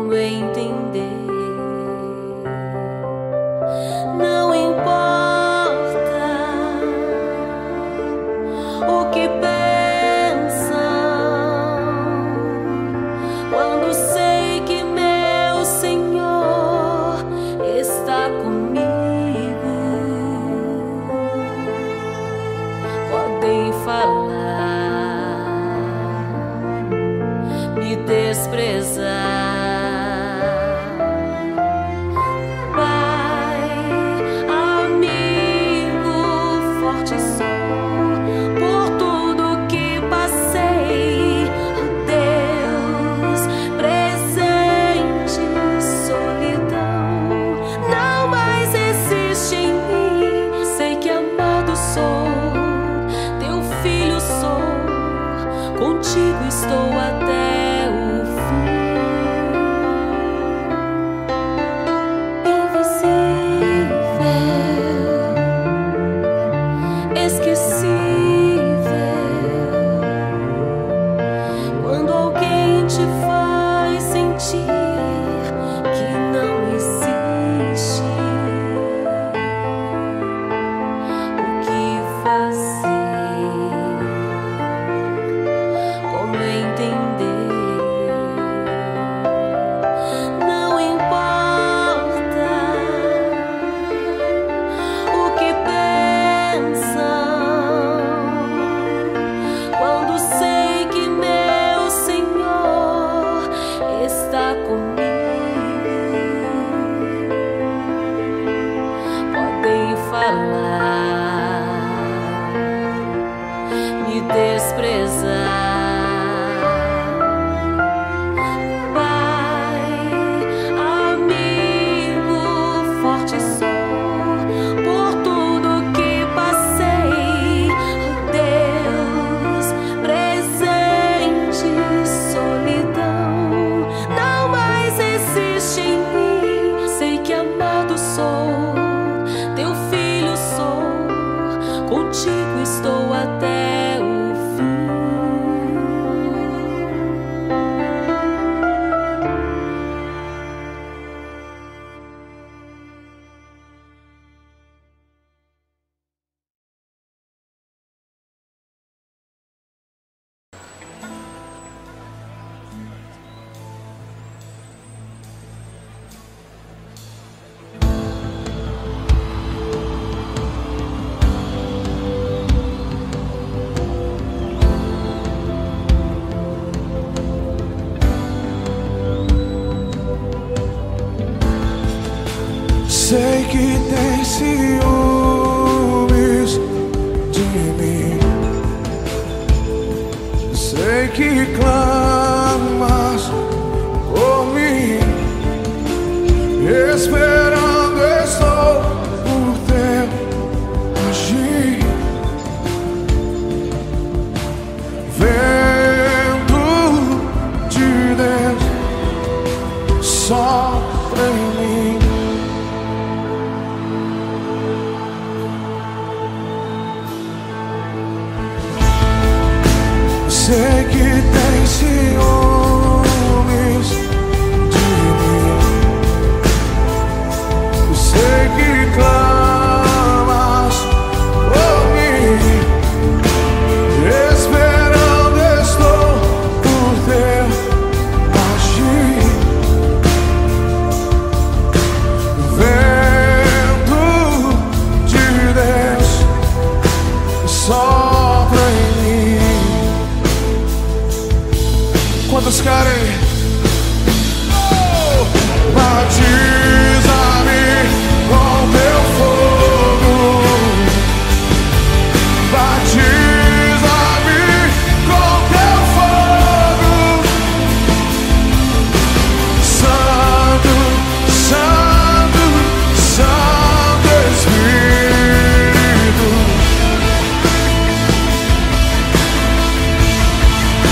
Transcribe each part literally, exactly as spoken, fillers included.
como entender. Não importa o que pensam, quando sei que meu Senhor está comigo. Podem falar, me desprezar, contigo estou até o fim. Invisível, esquecível, quando alguém te faz sentir que não existe, o que fazer? Me desprezar, Pai, amigo, forte sou por tudo que passei, Deus, presente, solidão, não mais existe em mim. Sei que amado sou, teu filho sou, contigo estou até o fim. Sei que tem ciúmes de mim, sei que clamas por mim, esperando estou por teu agir, vento de Deus sopra em mim. Sei que tem ciúmes de mim, sei que clamas por mim, esperando estou por teu agir, vento de Deus sopra em mim. Quantos querem? Oh! Batiza-me com teu fogo, batiza-me com teu fogo, Santo, Santo, Santo Espírito.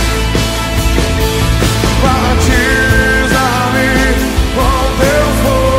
Batiza-me com teu fogo.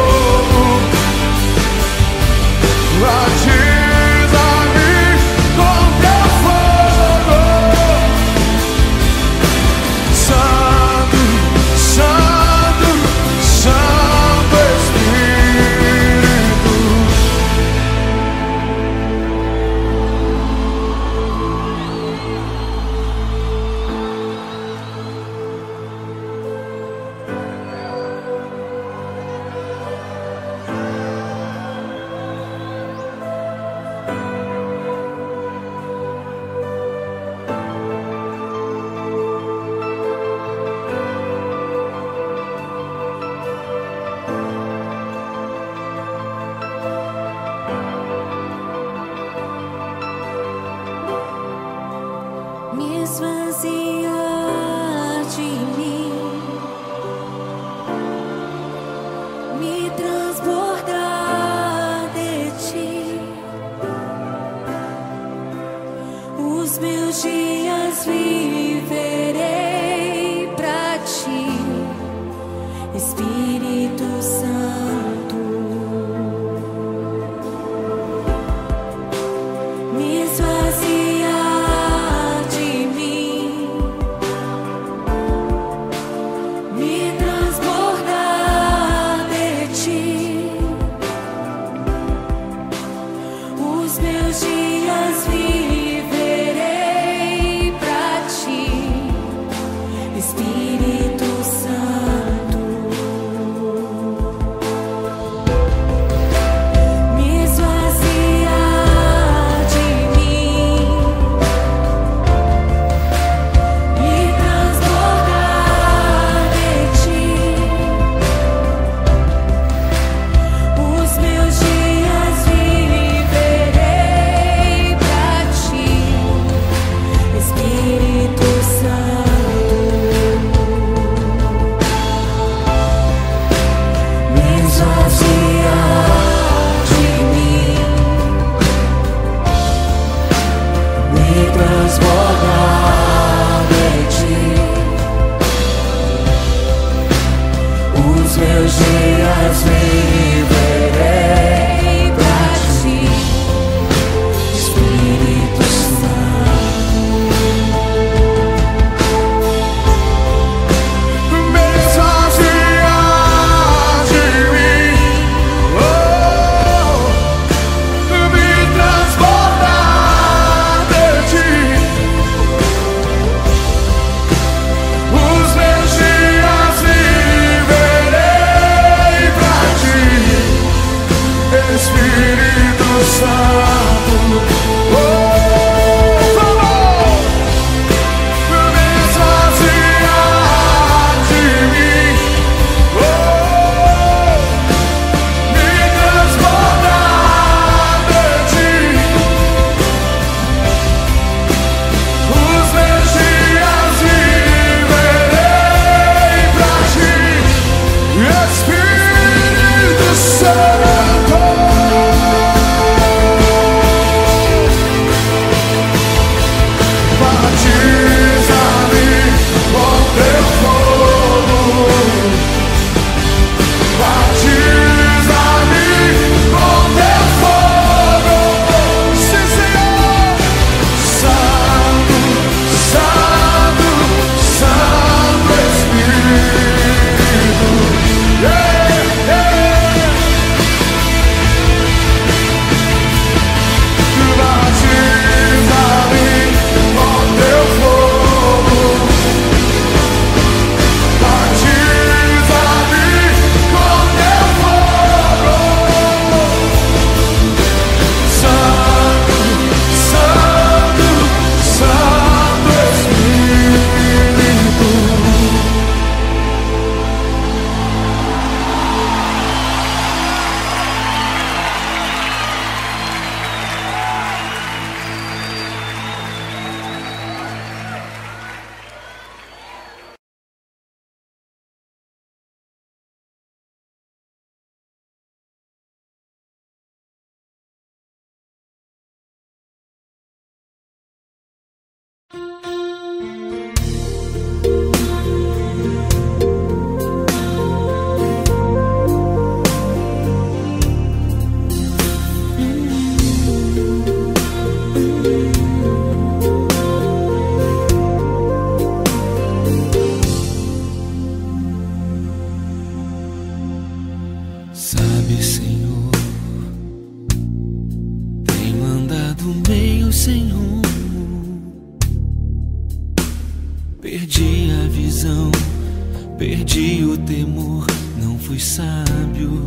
visão, perdi o temor, não fui sábio.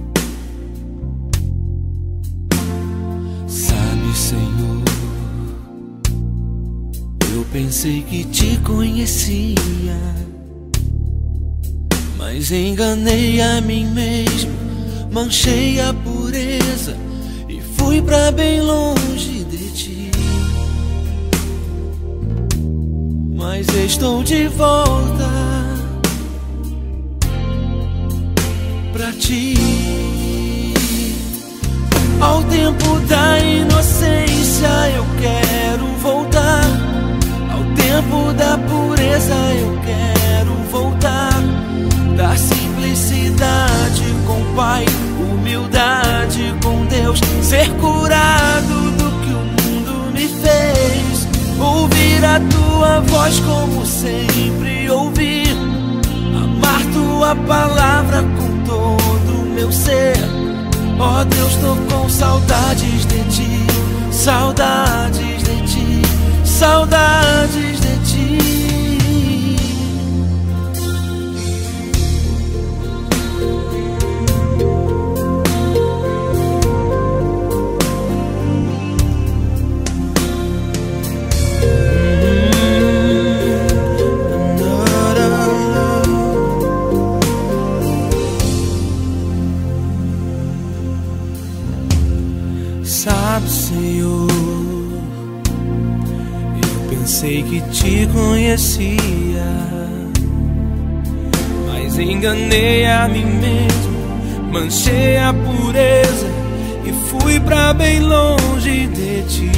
Sabe, Senhor, eu pensei que te conhecia, mas enganei a mim mesmo, manchei a pureza e fui pra bem longe de ti. Mas estou de volta pra ti. Ao tempo da inocência eu quero voltar, ao tempo da pureza eu quero voltar, da simplicidade com o Pai, humildade com Deus, ser curado do que o mundo me fez, ouvir a tua voz como sempre ouvi, amar tua palavra com todo o meu ser. Ó Deus, tô com saudades de ti, saudades de ti, saudades de ti. Sabe, Senhor, eu pensei que te conhecia, mas enganei a mim mesmo, manchei a pureza e fui pra bem longe de ti.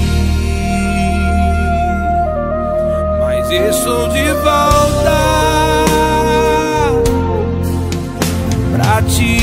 Mas estou de volta pra ti.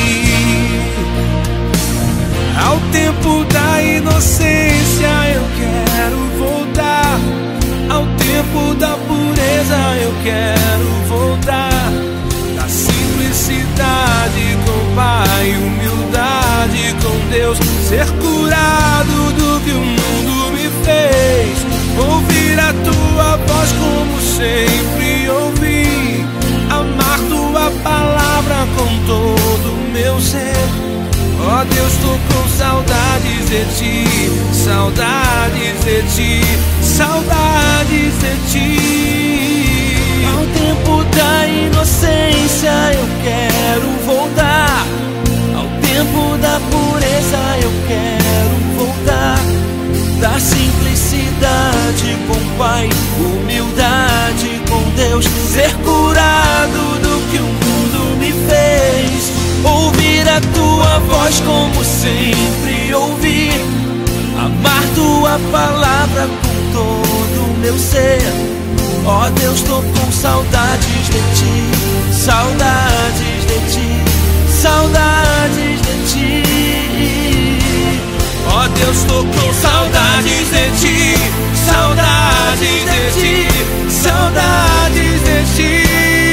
Ao tempo da inocência eu quero voltar, ao tempo da pureza eu quero voltar, da simplicidade com o Pai, humildade com Deus, ser curado do que o mundo me fez, ouvir a tua voz como sempre ouvi, amar tua palavra com todo o meu ser. Ó Deus, tô com saudades de ti, saudades de ti, saudades de ti. Ao tempo da inocência eu quero voltar, ao tempo da pureza eu quero voltar, da simplicidade com o Pai, humildade com Deus, ser curado do que o mundo me fez, ouvir a tua voz como sempre ouvi, amar tua palavra com todo o meu ser. Ó Deus, tô com saudades de ti, saudades de ti, saudades de ti. Ó Deus, tô com saudades de ti, saudades de ti, saudades de ti.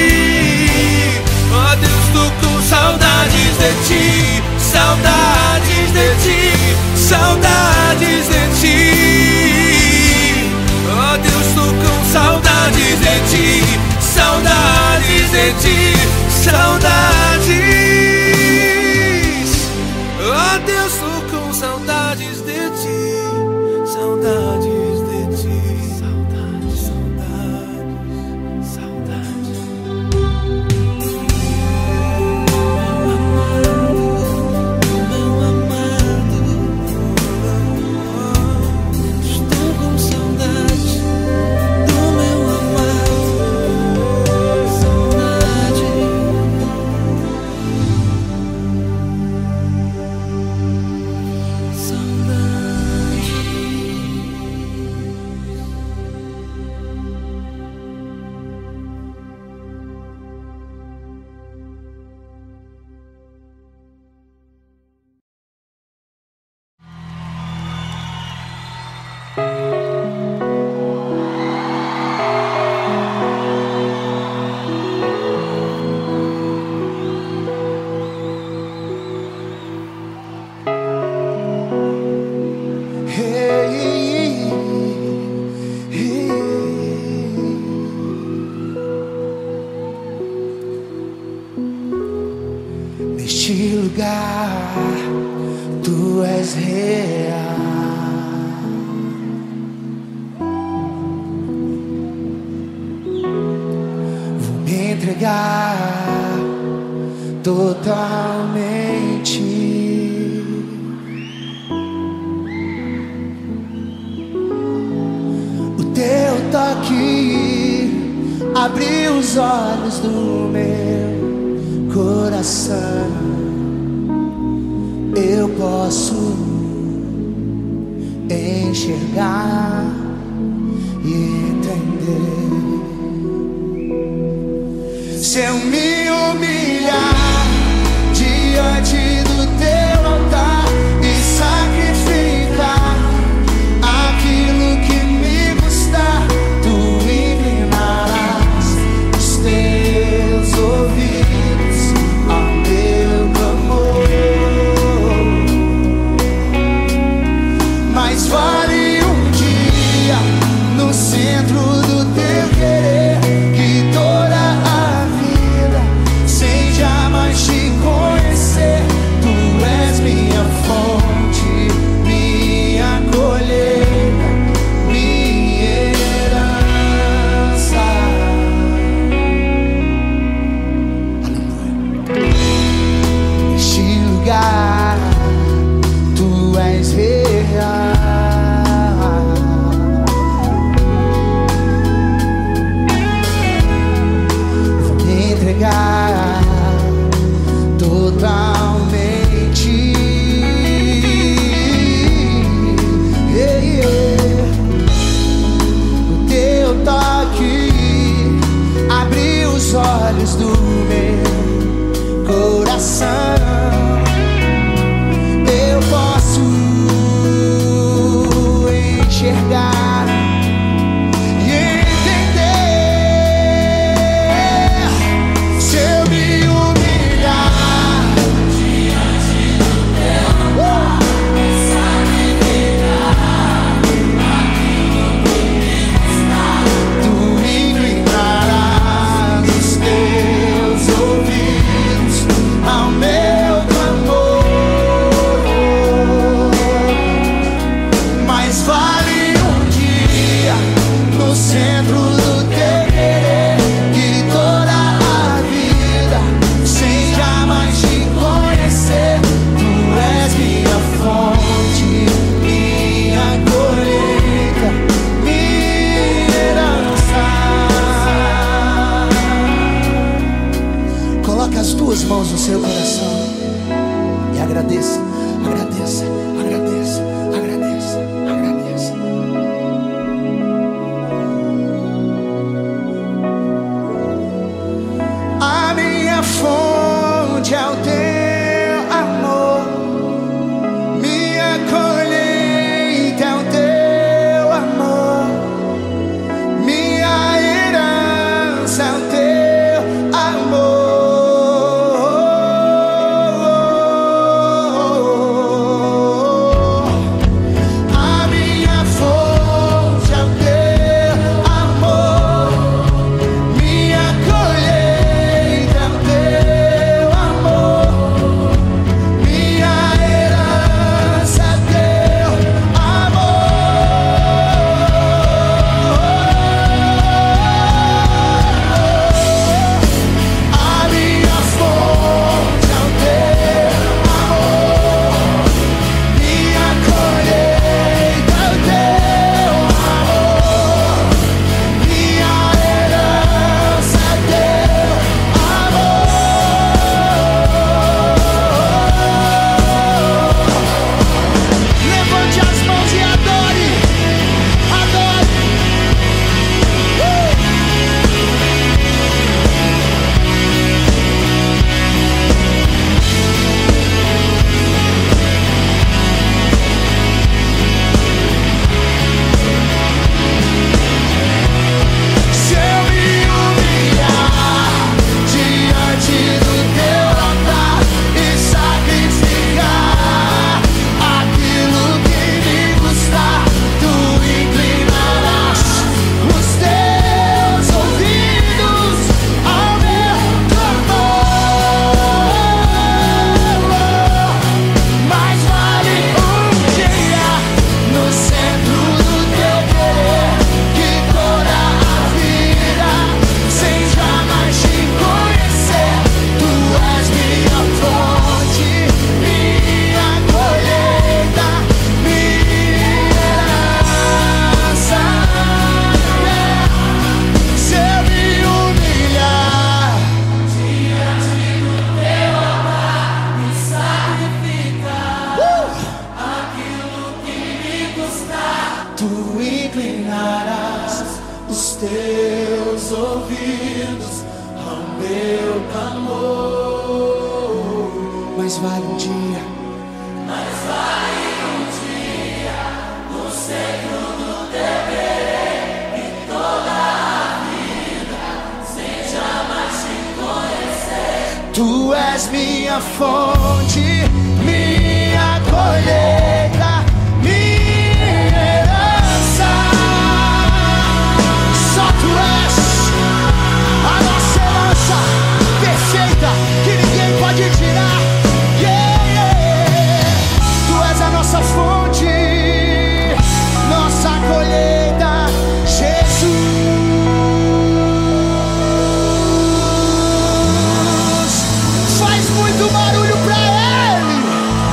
Ó Deus, tô com saudades de ti, saudades de ti, saudades de ti. Ó Deus, tô com saudades de ti, saudades Neste lugar tu és real. Vou me entregar totalmente. O teu toque abriu os olhos do meu coração. Eu posso enxergar e entender. Se eu me humilhar diante do teu altar e sacrificar aquilo que me custar, tu inclinarás os teus ouvidos ao meu clamor. Mas vale um dia no centro do teu querer, que toda a vida sem jamais te conhecer. Tu és minha fonte, minha colheita, minha herança. Aleluia. Neste lugar tu és real. Vou me entregar totalmente. Yeah, yeah. O teu toque abriu os olhos do meu coração. Eu posso enxergar e entender. Se eu me humilhar diante do teu altar e sacrificar aquilo que me custar, tu inclinarás os teus ouvidos ao meu clamor. Mas vale um dia no centro do teu querer, que toda a vida sem jamais te conhecer. Tu és minha fonte, minha colheita, minha herança. Coloque as duas mãos no seu coração e agradeça, agradeça, agradeça, agradeça, agradeça. A minha fonte é o teu amor, minha colheita é o teu amor, minha herança é o teu amor. vale um dia, mais vale um dia no seio do dever e toda a vida sem jamais te conhecer. Tu és minha fonte, minha colheita, minha herança. Só tu és a nossa herança perfeita, que ninguém pode tirar. Yeah, yeah. Tu és a nossa fonte, nossa colheita, Jesus. Faz muito barulho pra Ele.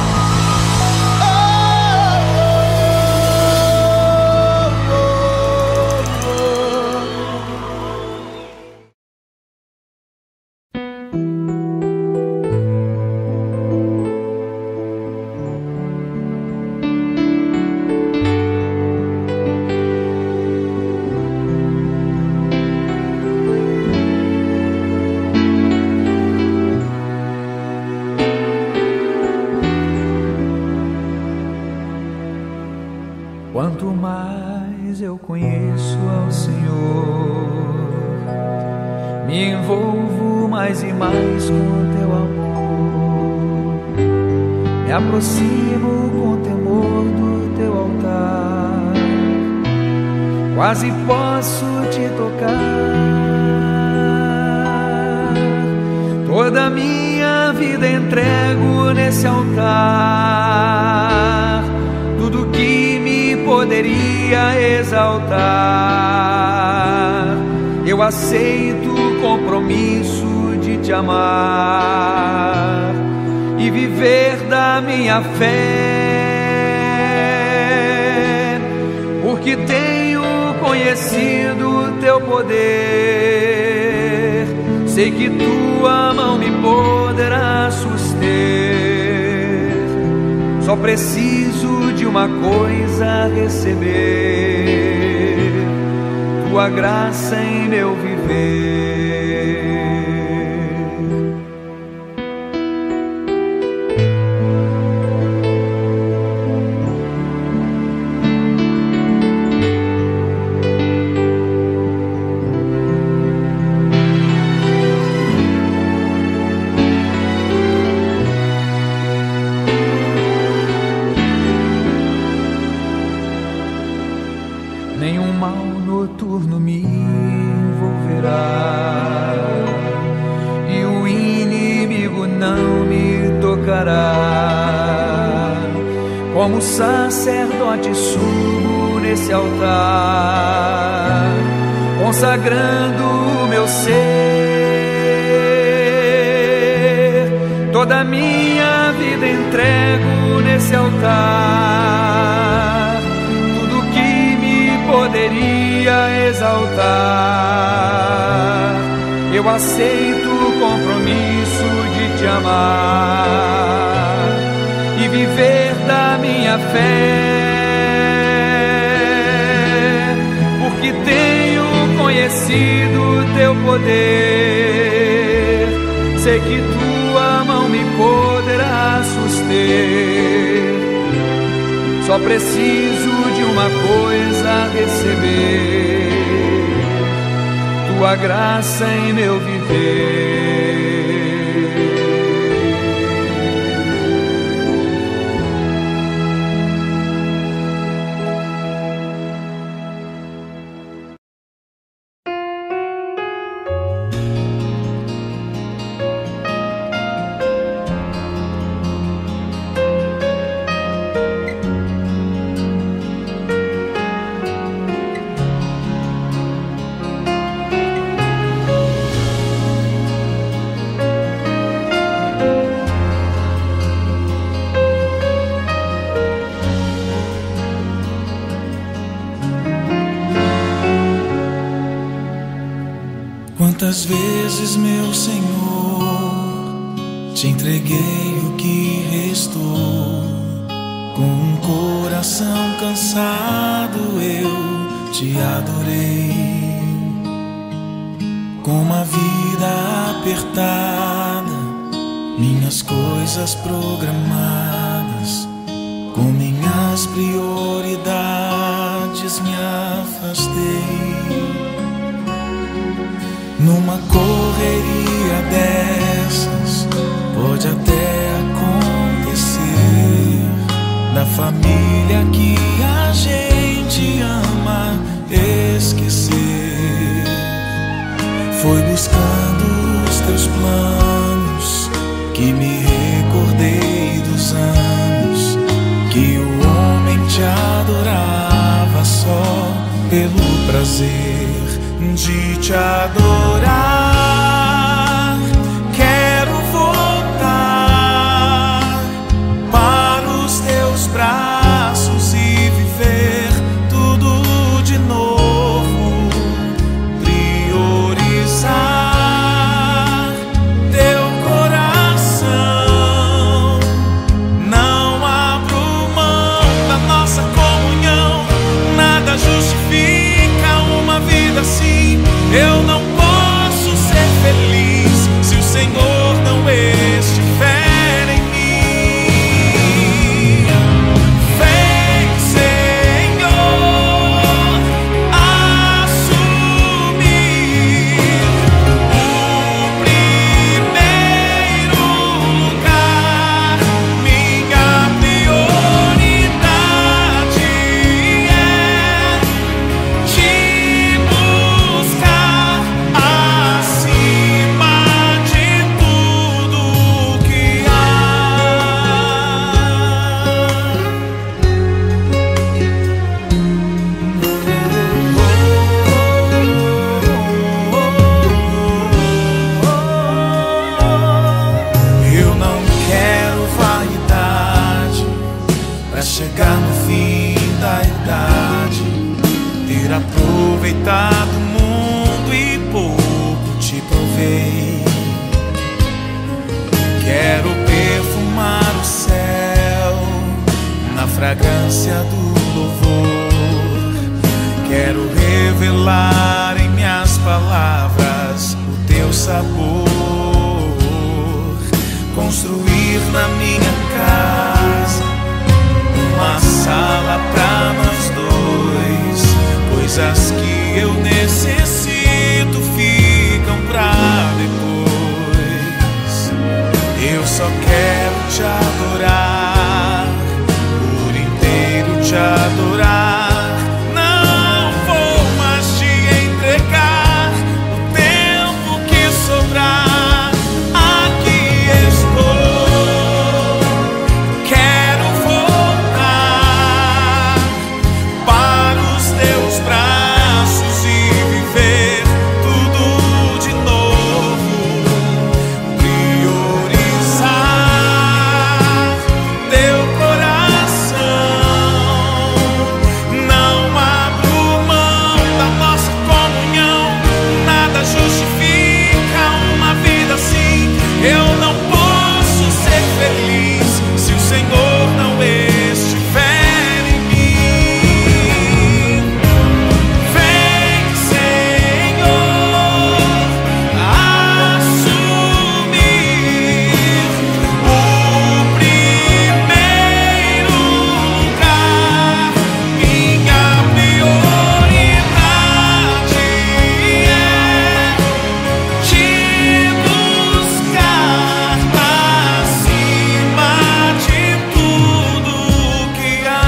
Quanto mais eu conheço ao Senhor, me envolvo mais e mais com Teu amor, me aproximo com temor do Teu altar, quase posso Te tocar. Toda a minha vida entrego nesse altar, tudo que me poderia exaltar, eu aceito o compromisso de Te amar e viver da minha fé, porque tenho conhecido o Teu poder, sei que Tua mão me poderá suster, só preciso de uma coisa receber, Tua graça em meu viver. Nenhum mal noturno me envolverá e o inimigo não me tocará. Como sacerdote subo nesse altar, consagrando o meu ser, toda a minha vida entrego nesse altar, poderia exaltar, eu aceito o compromisso de Te amar e viver da minha fé, porque tenho conhecido o Teu poder, sei que Tua mão me poderá suster, só preciso de uma coisa receber, Tua graça em meu viver. Quantas vezes, meu Senhor, Te entreguei o que restou, com um coração cansado eu Te adorei, com uma vida apertada minhas coisas programadas, com minhas prioridades me afastei. Numa correria dessas, pode até acontecer da família que a gente ama esquecer. Foi buscando os teus planos que me recordei dos anos que o homem te adorava só pelo prazer de te adorar. Quero voltar para os teus braços e viver tudo de novo. Priorizar teu coração. Não abro mão da nossa comunhão. Nada justifica uma vida assim. Eu não posso ser feliz se o Senhor não estiver em mim. Vem, Senhor, assumir o primeiro lugar. Minha prioridade é te buscar acima de tudo que há. Eu não quero vaidade pra chegar no fim da idade, ter aproveitado o mundo e pouco te provei. Quero perfumar o céu na fragrância do louvor. Quero revelar em minhas palavras o teu sabor. Construir na minha casa uma sala pra nós dois. Coisas que eu necessito ficam pra depois. Eu só quero te adorar, por inteiro te adorar. Não vou mais te entregar o tempo que sobrar. Aqui estou, quero voltar para os teus braços e viver tudo de novo. Priorizar teu coração. Não abro mão da nossa comunhão. Nada justifica uma vida assim. Eu não posso ser feliz se o Senhor não estiver em mim. Vem, Senhor, assumir o primeiro lugar. Minha prioridade é te buscar acima de tudo que há.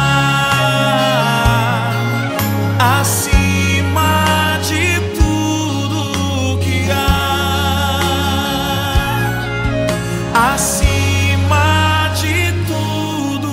Acima de tudo que há. Acima de tudo.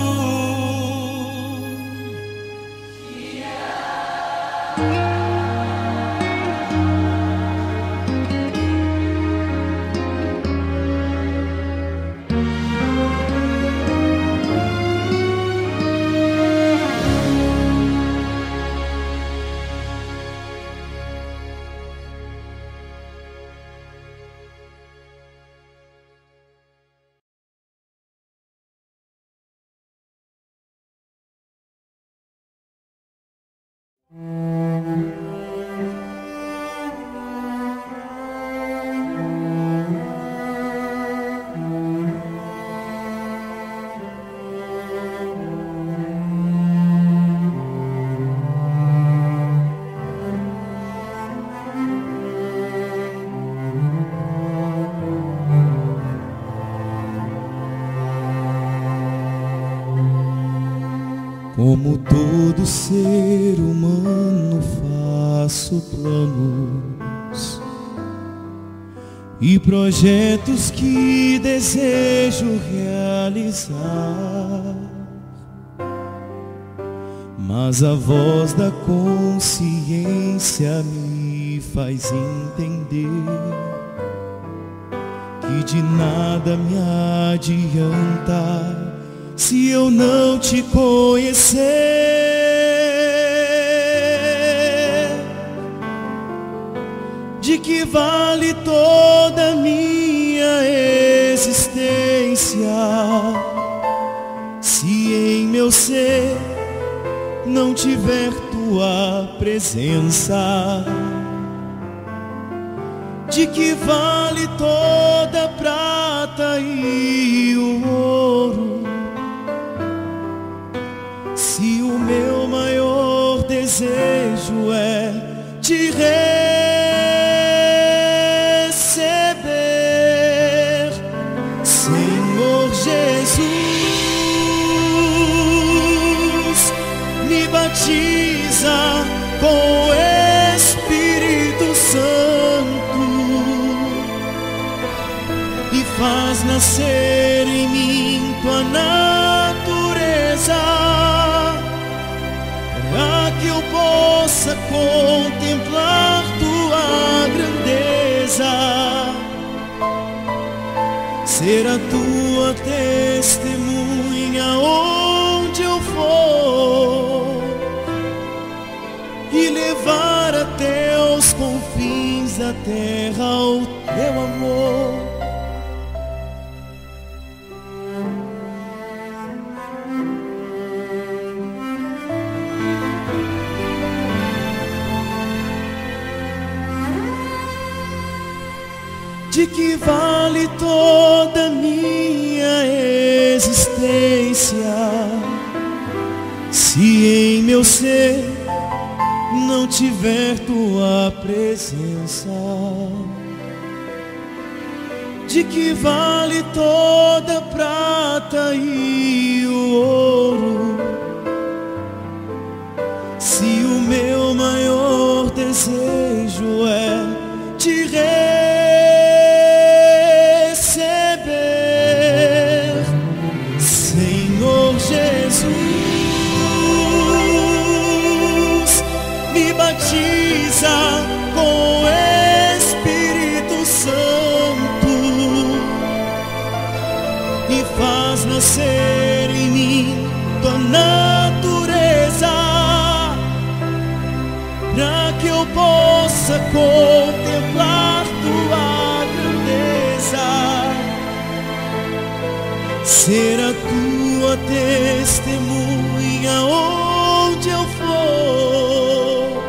Como todo ser humano faço planos e projetos que desejo realizar, mas a voz da consciência me faz entender que de nada me adianta se eu não te conhecer. De que vale toda a minha existência se em meu ser não tiver tua presença? De que vale toda a prata e o ouro se o meu maior desejo é te receber, Senhor Jesus? Me batiza com o Espírito Santo e faz nascer em mim tua natureza, para que eu possa contemplar tua grandeza, ser a tua testemunha onde eu for e levar até os confins da terra o teu amor. De que vale toda a minha existência se em meu ser não tiver tua presença? De que vale toda a prata e o ouro se o meu maior desejo é te receber, Senhor Jesus? Me batiza com o Espírito Santo e faz nascer em mim tua natureza, para que eu possa contemplar tua grandeza, ser a tua testemunha onde eu for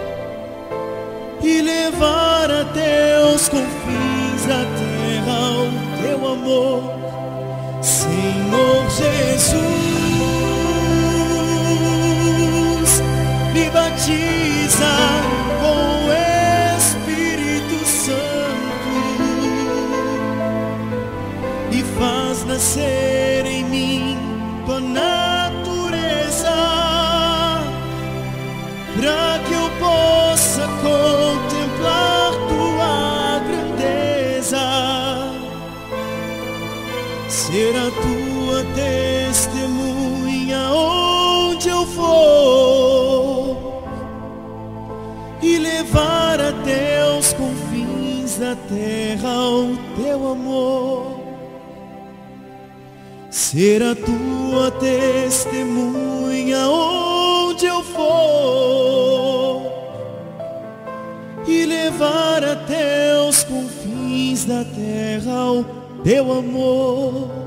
e levar até os confins da terra o teu amor, Senhor Jesus. Me batiza com o Espírito Santo e faz nascer em mim tua natureza, para que eu possa contemplar tua grandeza, ser a tua testemunha onde eu for e levar até os confins da terra o teu amor, ser a tua testemunha onde eu for e levar até os confins da terra o teu amor.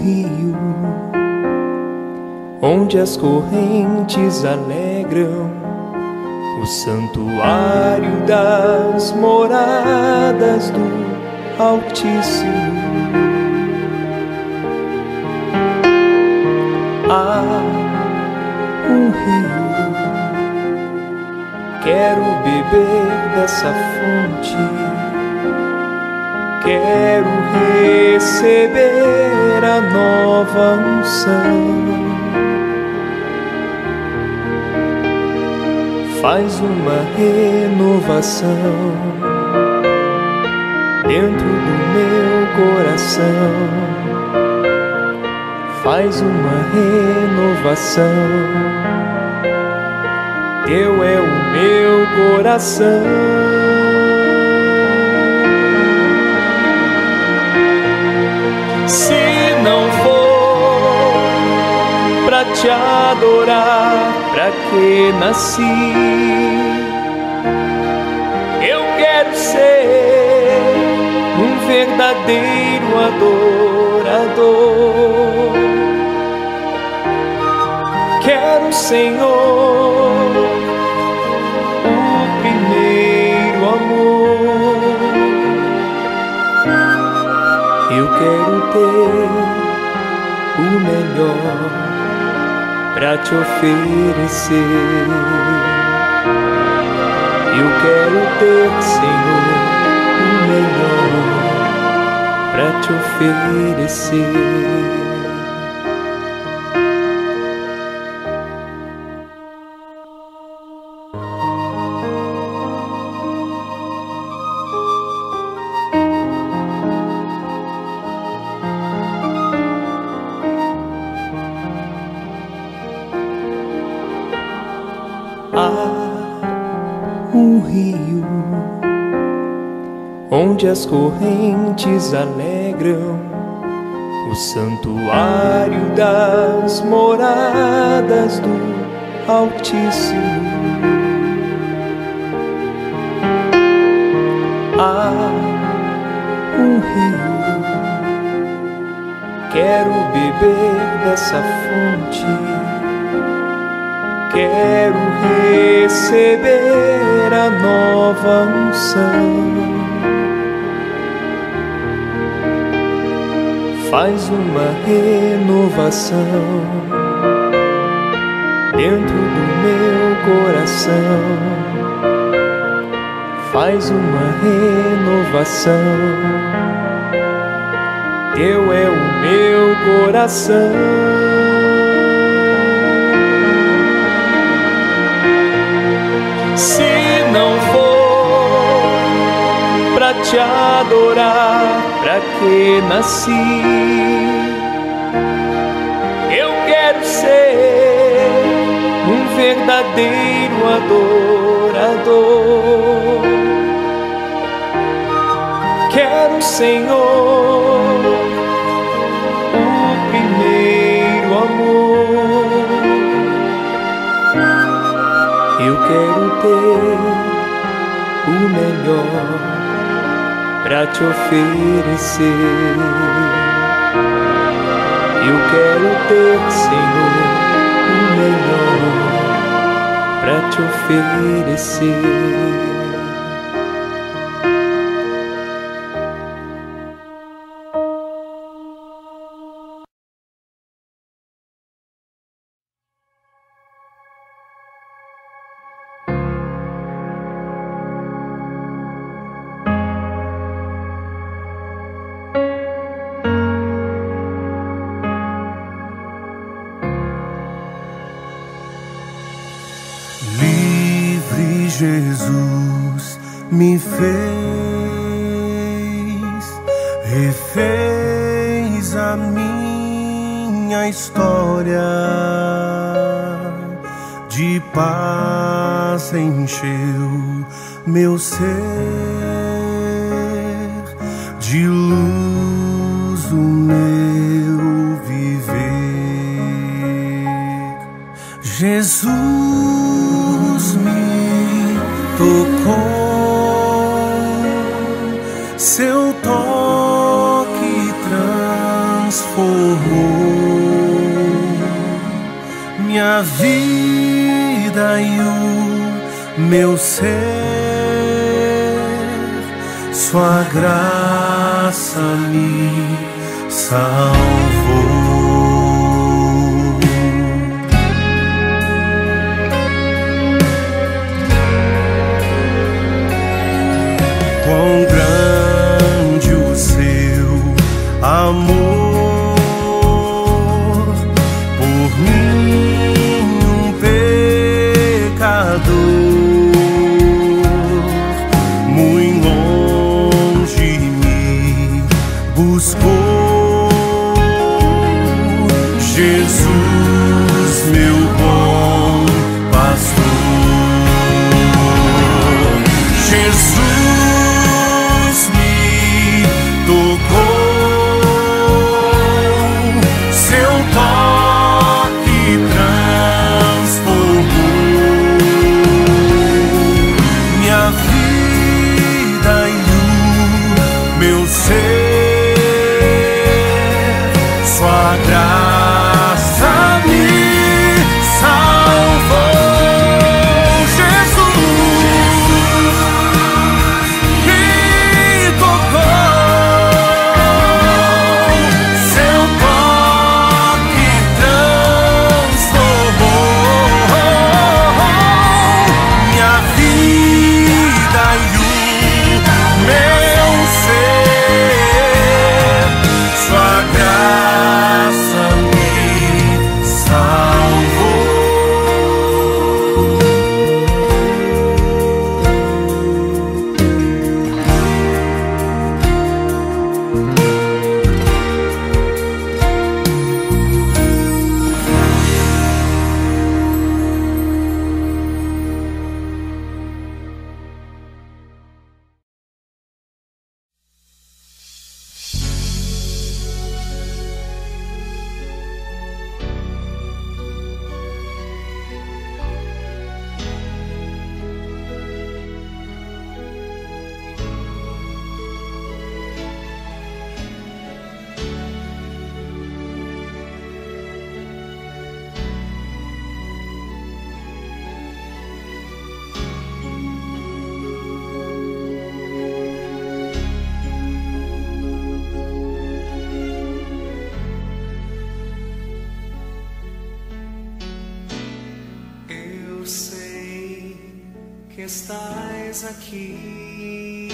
rio onde as correntes alegram o santuário das moradas do Altíssimo. Há um rio, quero beber dessa fonte, quero receber a nova unção. Faz uma renovação dentro do meu coração. Faz uma renovação. Teu é o meu coração. Se não for pra te adorar, pra que nasci? Eu quero ser um verdadeiro adorador. Quero, Senhor, o primeiro amor. Eu quero ter o melhor pra te oferecer. Eu quero ter, Senhor, o melhor pra te oferecer. Há um rio onde as correntes alegram o santuário das moradas do Altíssimo. Há um rio, quero beber dessa fonte, quero receber a nova unção. Faz uma renovação dentro do meu coração. Faz uma renovação. Teu é o meu coração. Se não for pra te adorar, pra que nasci? Eu quero ser um verdadeiro adorador. Quero, Senhor, o primeiro amor. Eu quero ter o melhor pra te oferecer. Eu quero ter, Senhor, o melhor pra te oferecer. Jesus me fez, refez a minha história, de paz encheu meu ser, de luz o meu viver. Jesus me tocou, seu toque transformou vida e o meu ser, sua graça me salvou. Quão grande o seu amor por mim, um pecador, muito longe me buscou. Jesus, meu bom pastor, Jesus me tocou, seu toque transformou minha vida e o meu ser, sua graça me salvou. Estás aqui,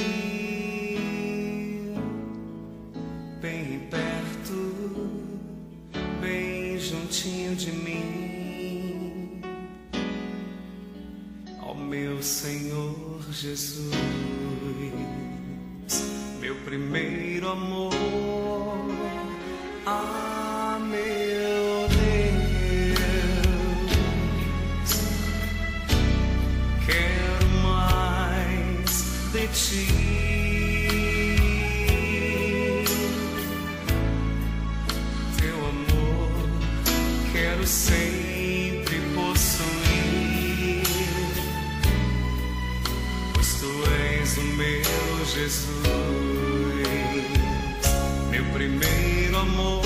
bem perto, bem juntinho de mim, ó meu Senhor Jesus, meu primeiro amor, ah, meu Deus, quero de ti, teu amor quero sempre possuir, pois tu és o meu Jesus, meu primeiro amor.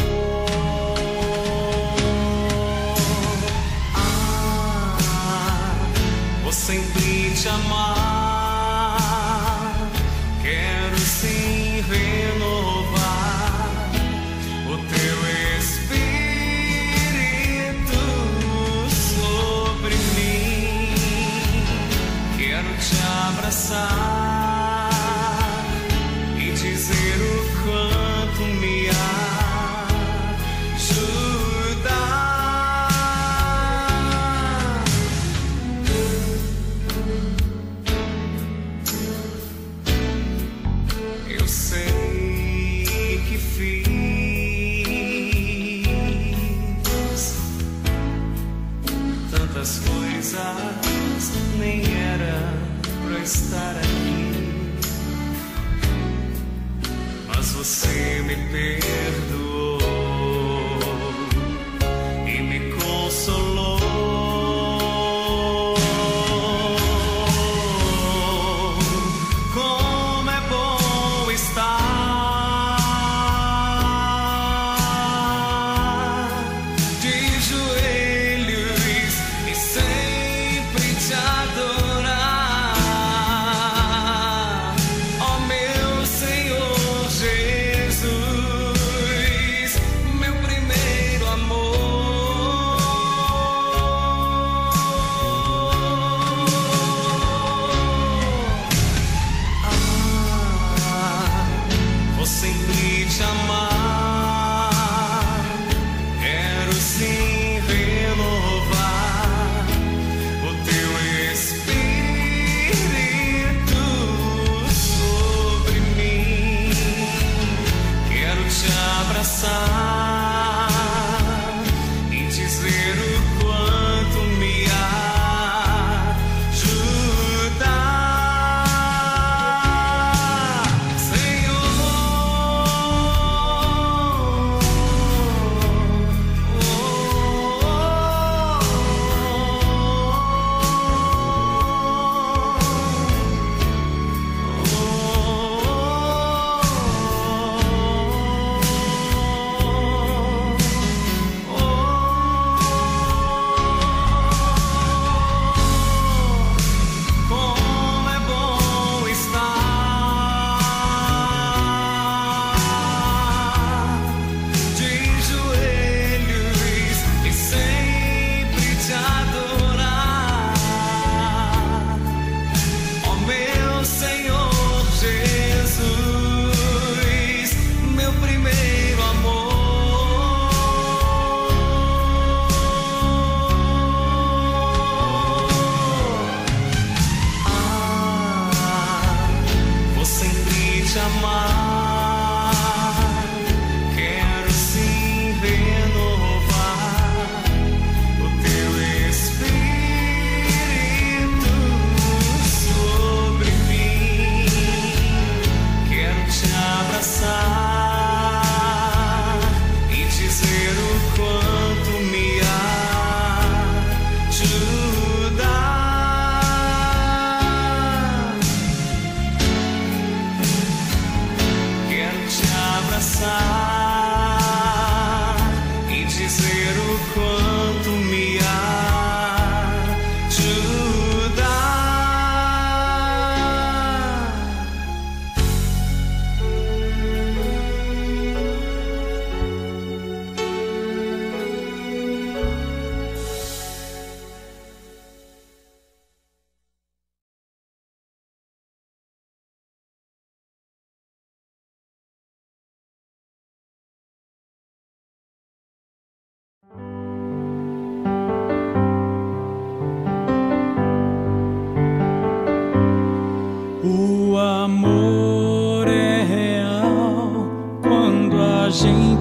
Ah, vou sempre te amar, renovar o teu Espírito sobre mim. Quero te abraçar e dizer o quanto me ajudar. Eu sei que fiz tantas coisas, nem era pra estar aqui, mas você me perdoou e me consolou. Como é bom estar de joelhos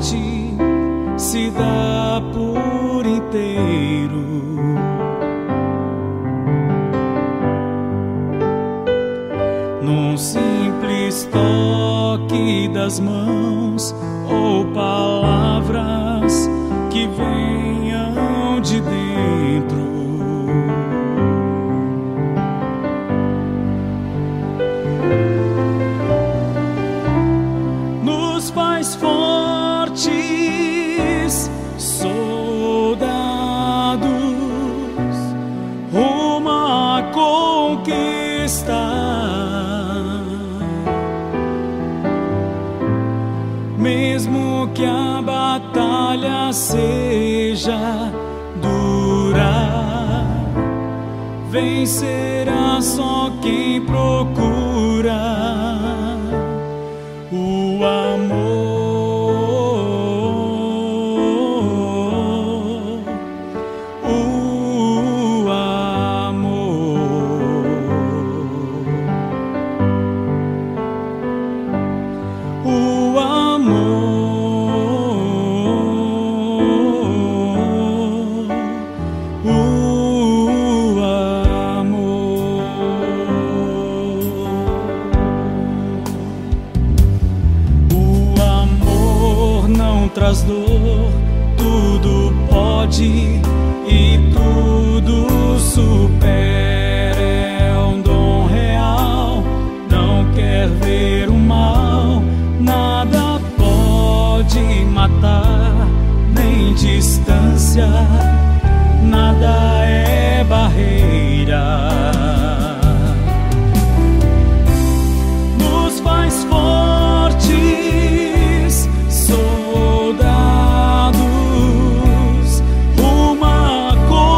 morte se dá por inteiro. Num simples toque das mãos ou palavras que venham de dentro, nos faz fortes soldados rumo à conquista. Mesmo que a batalha seja dura, vencerá só quem procura o amor, o amor, o amor. Traz dor, tudo pode e tudo supera. É um dom real, não quer ver o mal. Nada pode matar, nem distância, nada é barreira. Nos faz fortes, soldados rumo à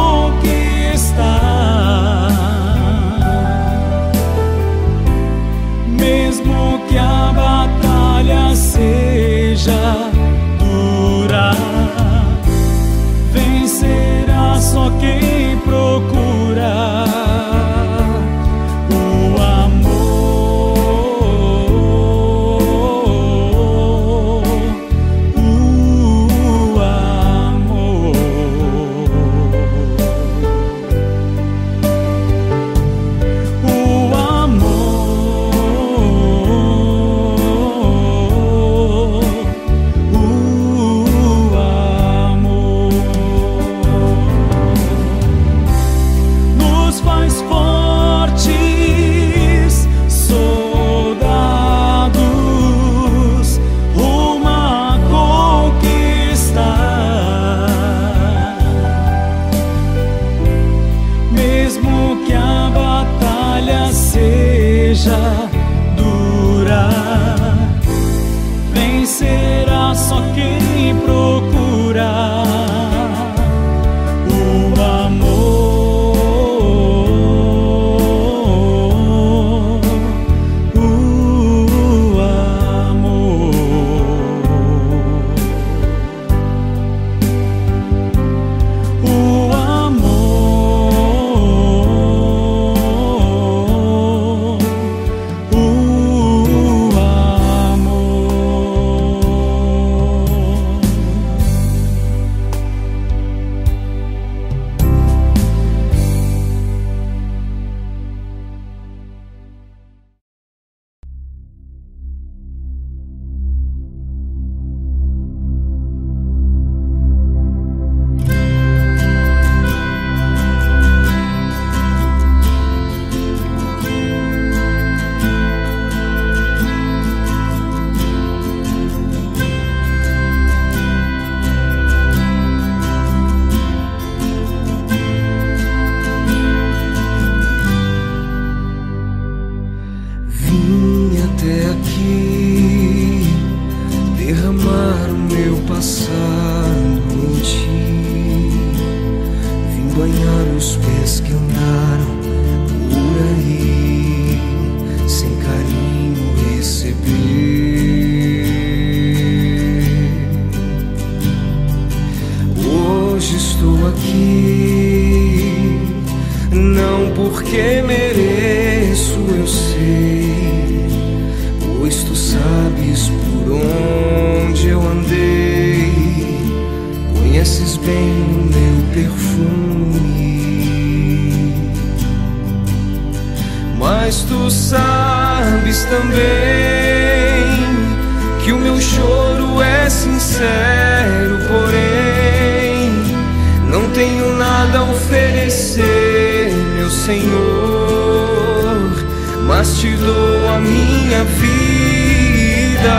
conquista. Mesmo que a batalha seja dura, vencerá só quem procura o amor, o amor, o amor, o amor. Nos faz fortes soldados rumo à conquista. Mesmo que a batalha seja dura, vencerá só quem procura o amor, o amor, o amor, o amor. Mas tu sabes também que o meu choro é sincero, porém não tenho nada a oferecer, meu Senhor, mas te dou a minha vida.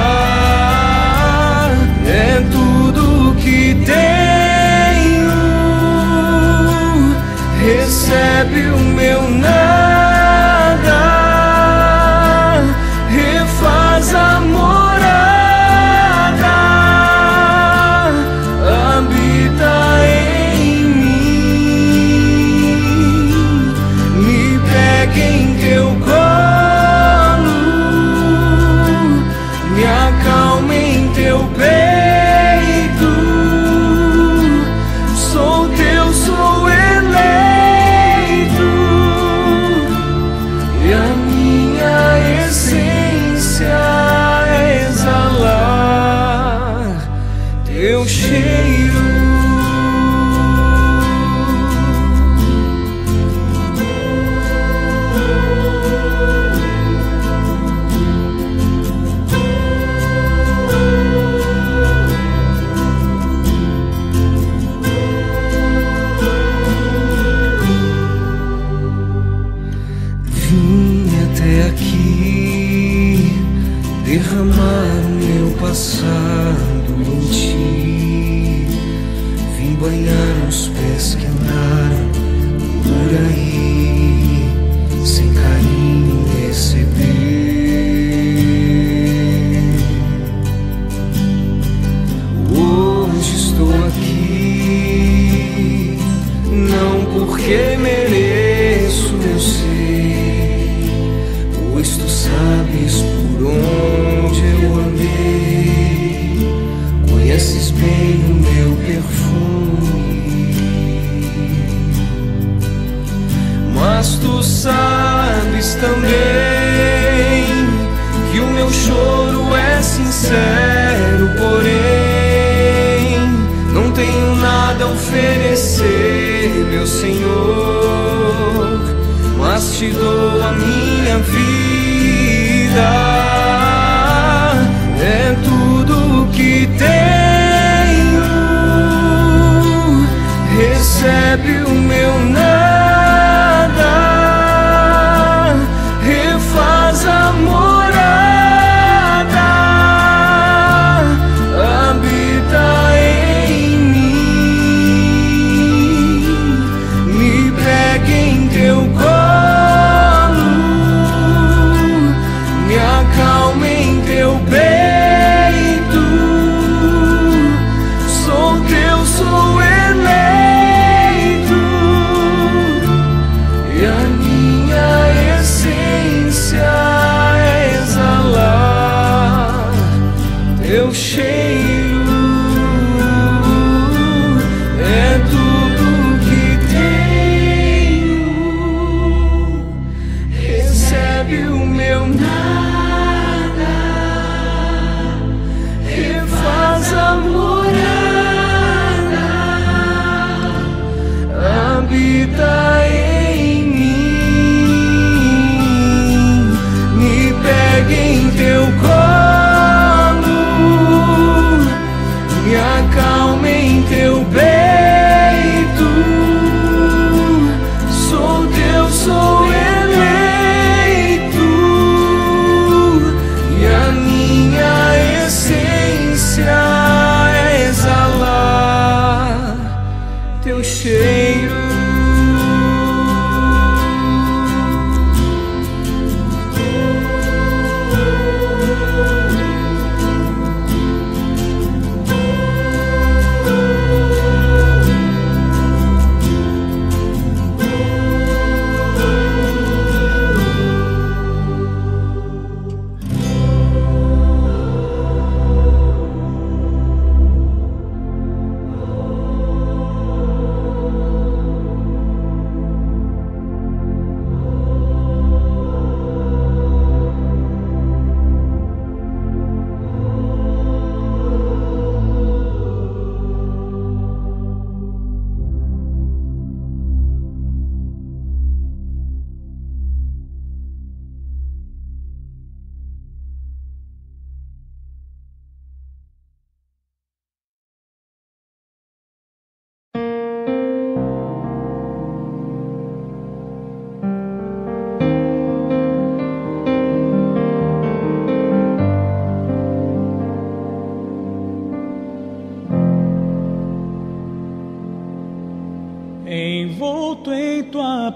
É tudo que tenho, recebe o meu nada, refaz a morada, habita em mim, me pega em teu colo, me acalma em teu peito, sou teu, sou eleito, e a minha essência é exalar teu cheiro. Vim até aqui derramar meu passado em ti, vim banhar os pés que andaram por aí sem carinho receber. Hoje estou aqui não porque mereço, eu sei, pois tu sabes por onde eu andei, conheces bem o meu perfume, mas tu sabes também que o meu choro é sincero, porém não tenho nada a oferecer, meu Senhor, mas te dou a minha vida. É tudo que tenho, recebe o meu nada, refaz a morada, habita em mim, me pega em teu colo, me acalma em teu peito, sou teu, sou eleito, e a minha essência é exalar teu cheiro. É tudo que tenho, recebe o meu nada, refaz a morada, habita em mim, me pega em teu colo, me acalma em teu peito, sou teu, sou eleito,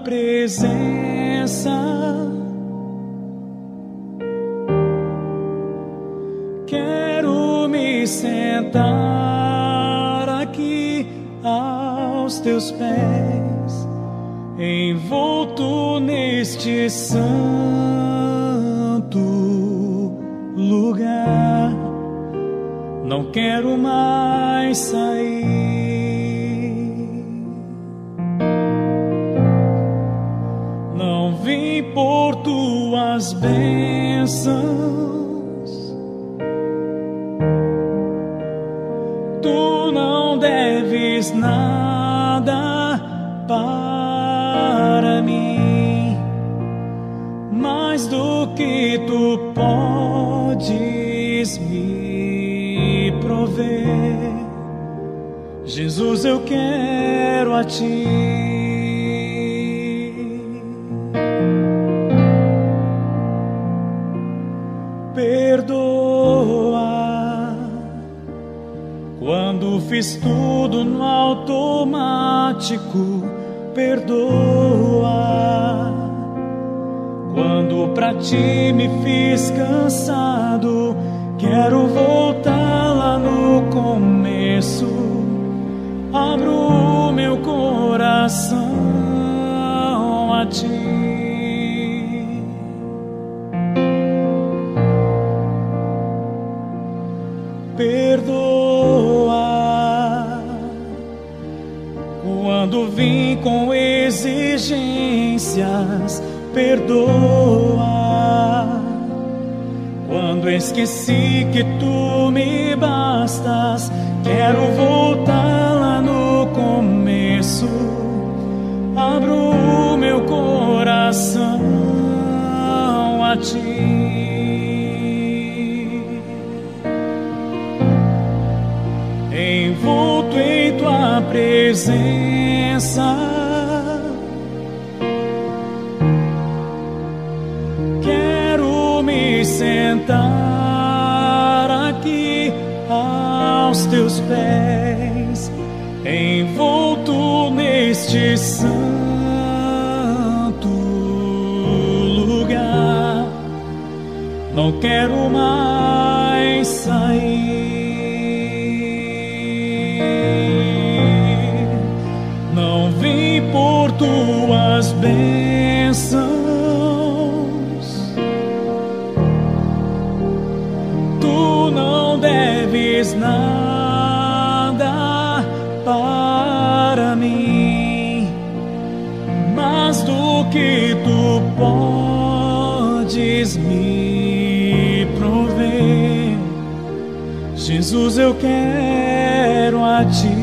presença. Quero me sentar aqui aos teus pés, envolto neste santo lugar. Não quero mais sair. Não vim por tuas bênçãos, tu não deves nada para mim, mais do que tu podes me prover. Jesus, eu quero a ti. Perdoa quando fiz tudo no automático. Perdoa quando pra ti me fiz cansado. Quero voltar lá no começo. Abro o meu coração a ti. Perdoa quando vim com exigências. Perdoa quando esqueci que tu me bastas. Quero voltar lá no começo. Abro o meu coração a ti. Envolto em tua presença, quero me sentar aqui aos teus pés, envolto neste santo lugar. Não quero mais sair. Por tuas bênçãos, tu não deves nada para mim, mais do que tu podes me prover. Jesus, eu quero a ti.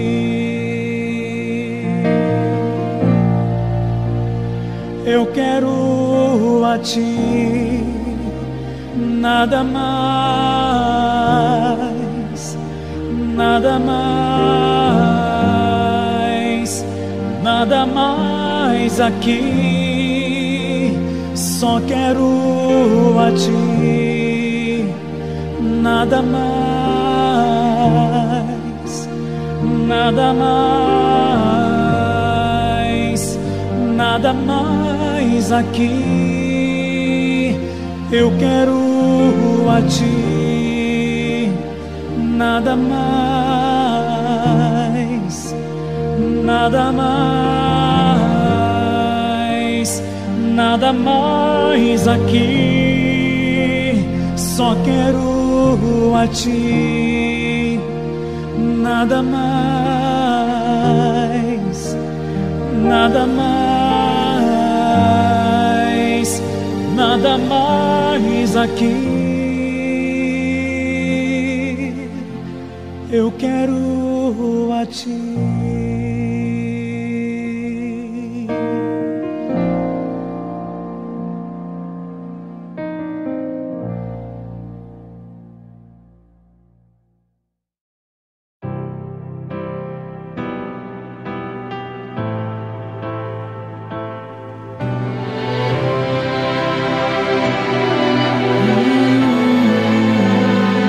Eu quero a ti, nada mais, nada mais, nada mais aqui. Só quero a ti, nada mais, nada mais, nada mais aqui. Eu quero a ti, nada mais, nada mais, nada mais aqui. Só quero a ti, nada mais, nada mais, nada mais aqui. Eu quero a ti.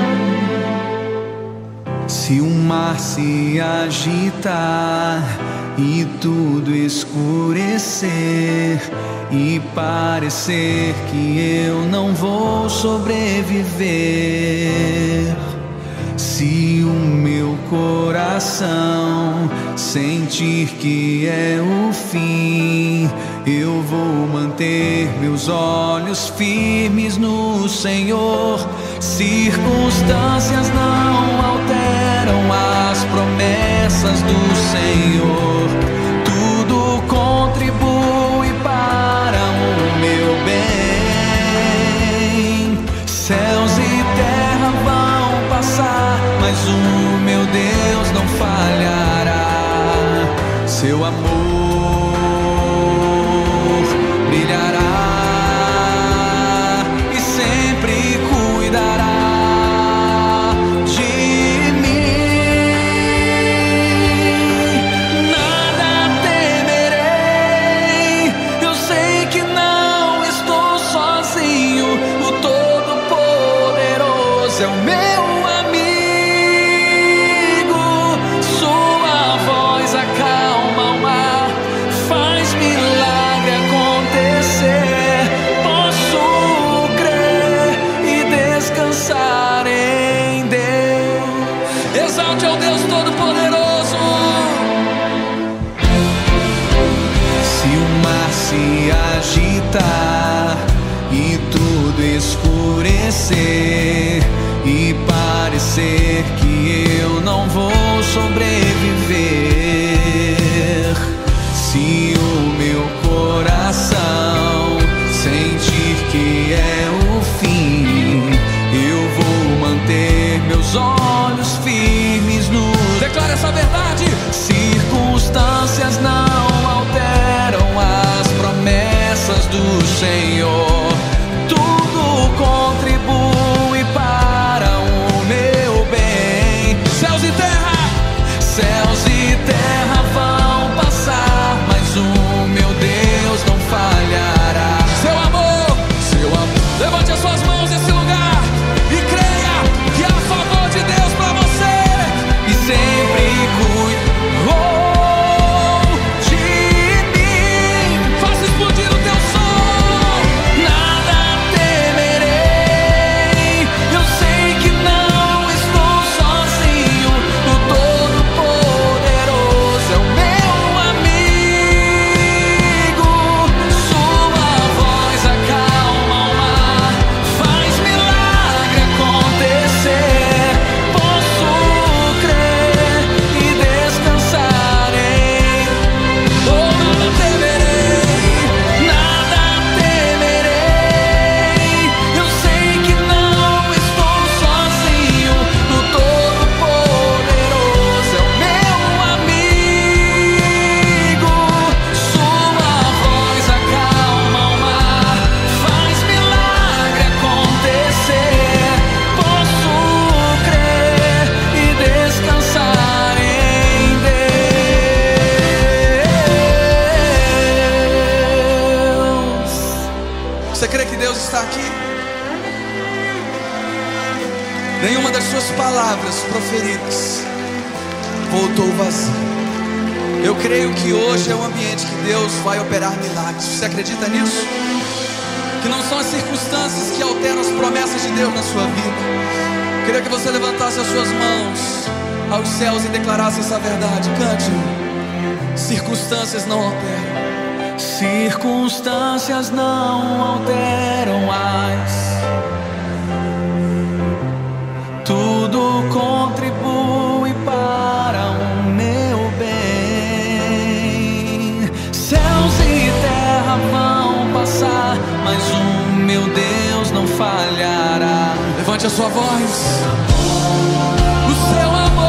Se o mar se agitar e tudo escurecer e parecer que eu não vou sobreviver. Se o meu coração sentir que é o fim, eu vou manter meus olhos firmes no Senhor. Circunstâncias não alteram as promessas do Senhor. Tudo contribui para o meu bem. Céus e terra vão passar, mas o meu Deus não falhará. Seu amor brilhará e sempre cuidará de mim. Nada temerei, eu sei que não estou sozinho. O Todo-Poderoso é o meu e tudo escurecer e parecer que eu não vou sobreviver. Se o meu coração sentir que é o fim, eu vou manter meus olhos firmes no... Declara essa verdade. Circunstâncias não alteram as promessas do Senhor. Tudo contribui para o meu bem. Céus e terra, céus e terra vão passar, mas o meu Deus não falhará. Seu amor, seu amor. Levante as suas mãos nesse lugar e creia que há a favor de Deus para você e sempre cuide. Oh! Nenhuma das suas palavras proferidas voltou vazia. Eu creio que hoje é um ambiente que Deus vai operar milagres. Você acredita nisso? Que não são as circunstâncias que alteram as promessas de Deus na sua vida. Eu queria que você levantasse as suas mãos aos céus e declarasse essa verdade. Cante. Circunstâncias não alteram. Circunstâncias não alteram as... Tudo contribui para o meu bem. Céus e terra vão passar, mas o meu Deus não falhará. Levante a sua voz. O seu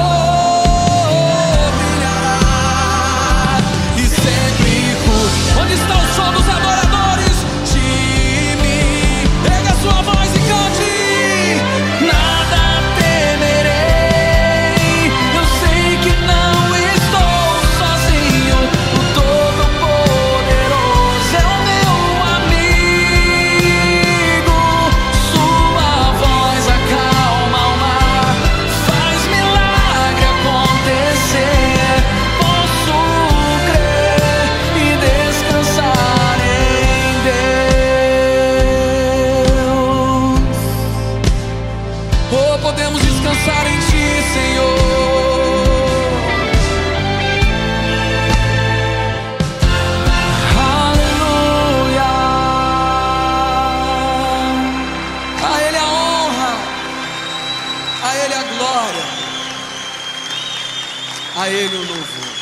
amor brilhará e sempre cuida. Onde está o som dos adoradores de mim? Pega a sua voz e cante. Nada posso A Ele o louvor.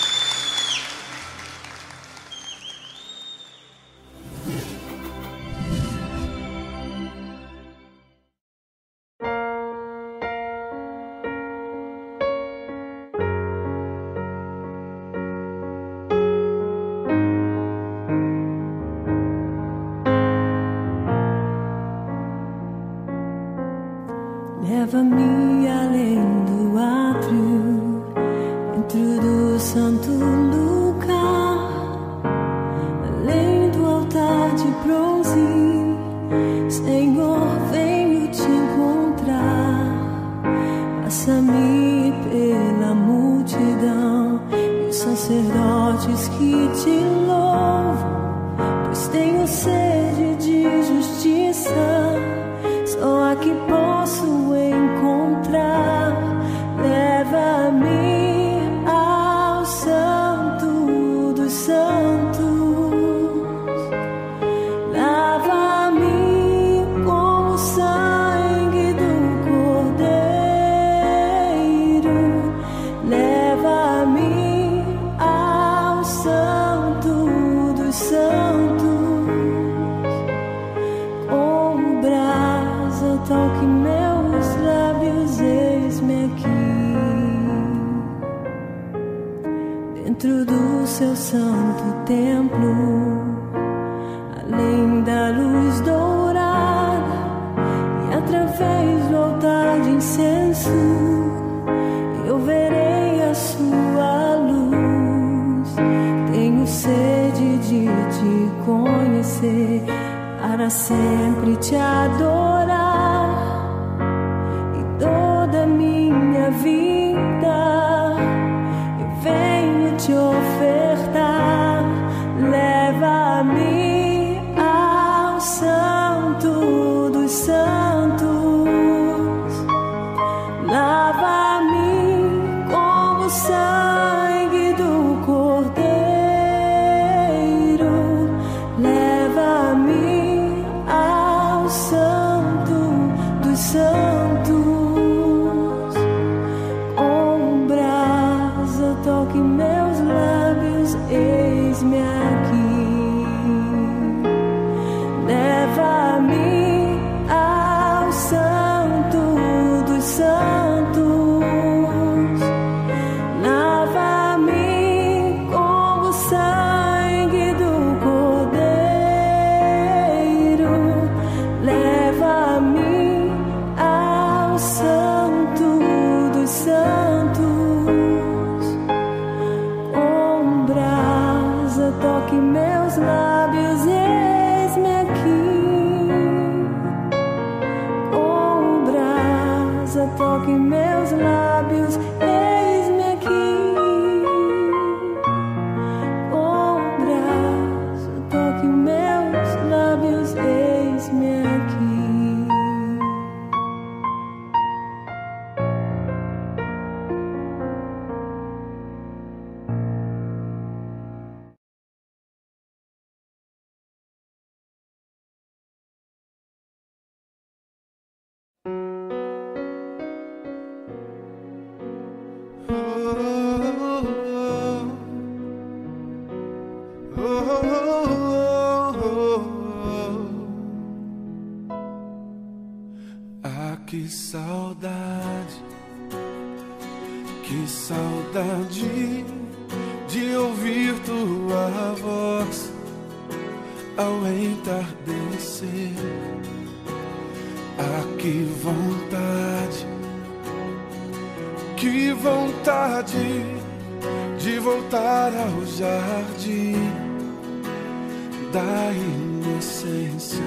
Leva-me além do átrio, dentro do santo lugar, além do altar de bronze. Senhor, venho te encontrar. Passa-me pela multidão e os sacerdotes que te louvam, pois tenho sede de justiça. Só aqui posso encontrar. Leva-me ao santo dos santos. Lava-me com o sangue do Cordeiro. Leva-me ao santo dos santos. Toque meus lábios, eis-me aqui, dentro do seu santo templo, além da luz dourada e através do altar de incenso, eu verei a sua luz. Tenho sede de te conhecer, para sempre te adorar. Toda minha vida eu venho te ofertar. Leva-me ao santo dos santos. Lava-me com o sangue do Cordeiro. Leva-me ao santo dos santos. Toque meus lábios, eis-me aqui. Leva-me ao santo dos santos. Lava-me com o sangue do Cordeiro. Leva-me ao santo dos santos. Toque meus lábios, eis-me aqui. Com brasa, toque meus lábios, eis-me aqui. Com brasa, toque meus lábios, eis-me aqui. Ah, que saudade, que saudade de ouvir tua voz ao entardecer. Ah, que vontade, que vontade de voltar ao jardim da inocência.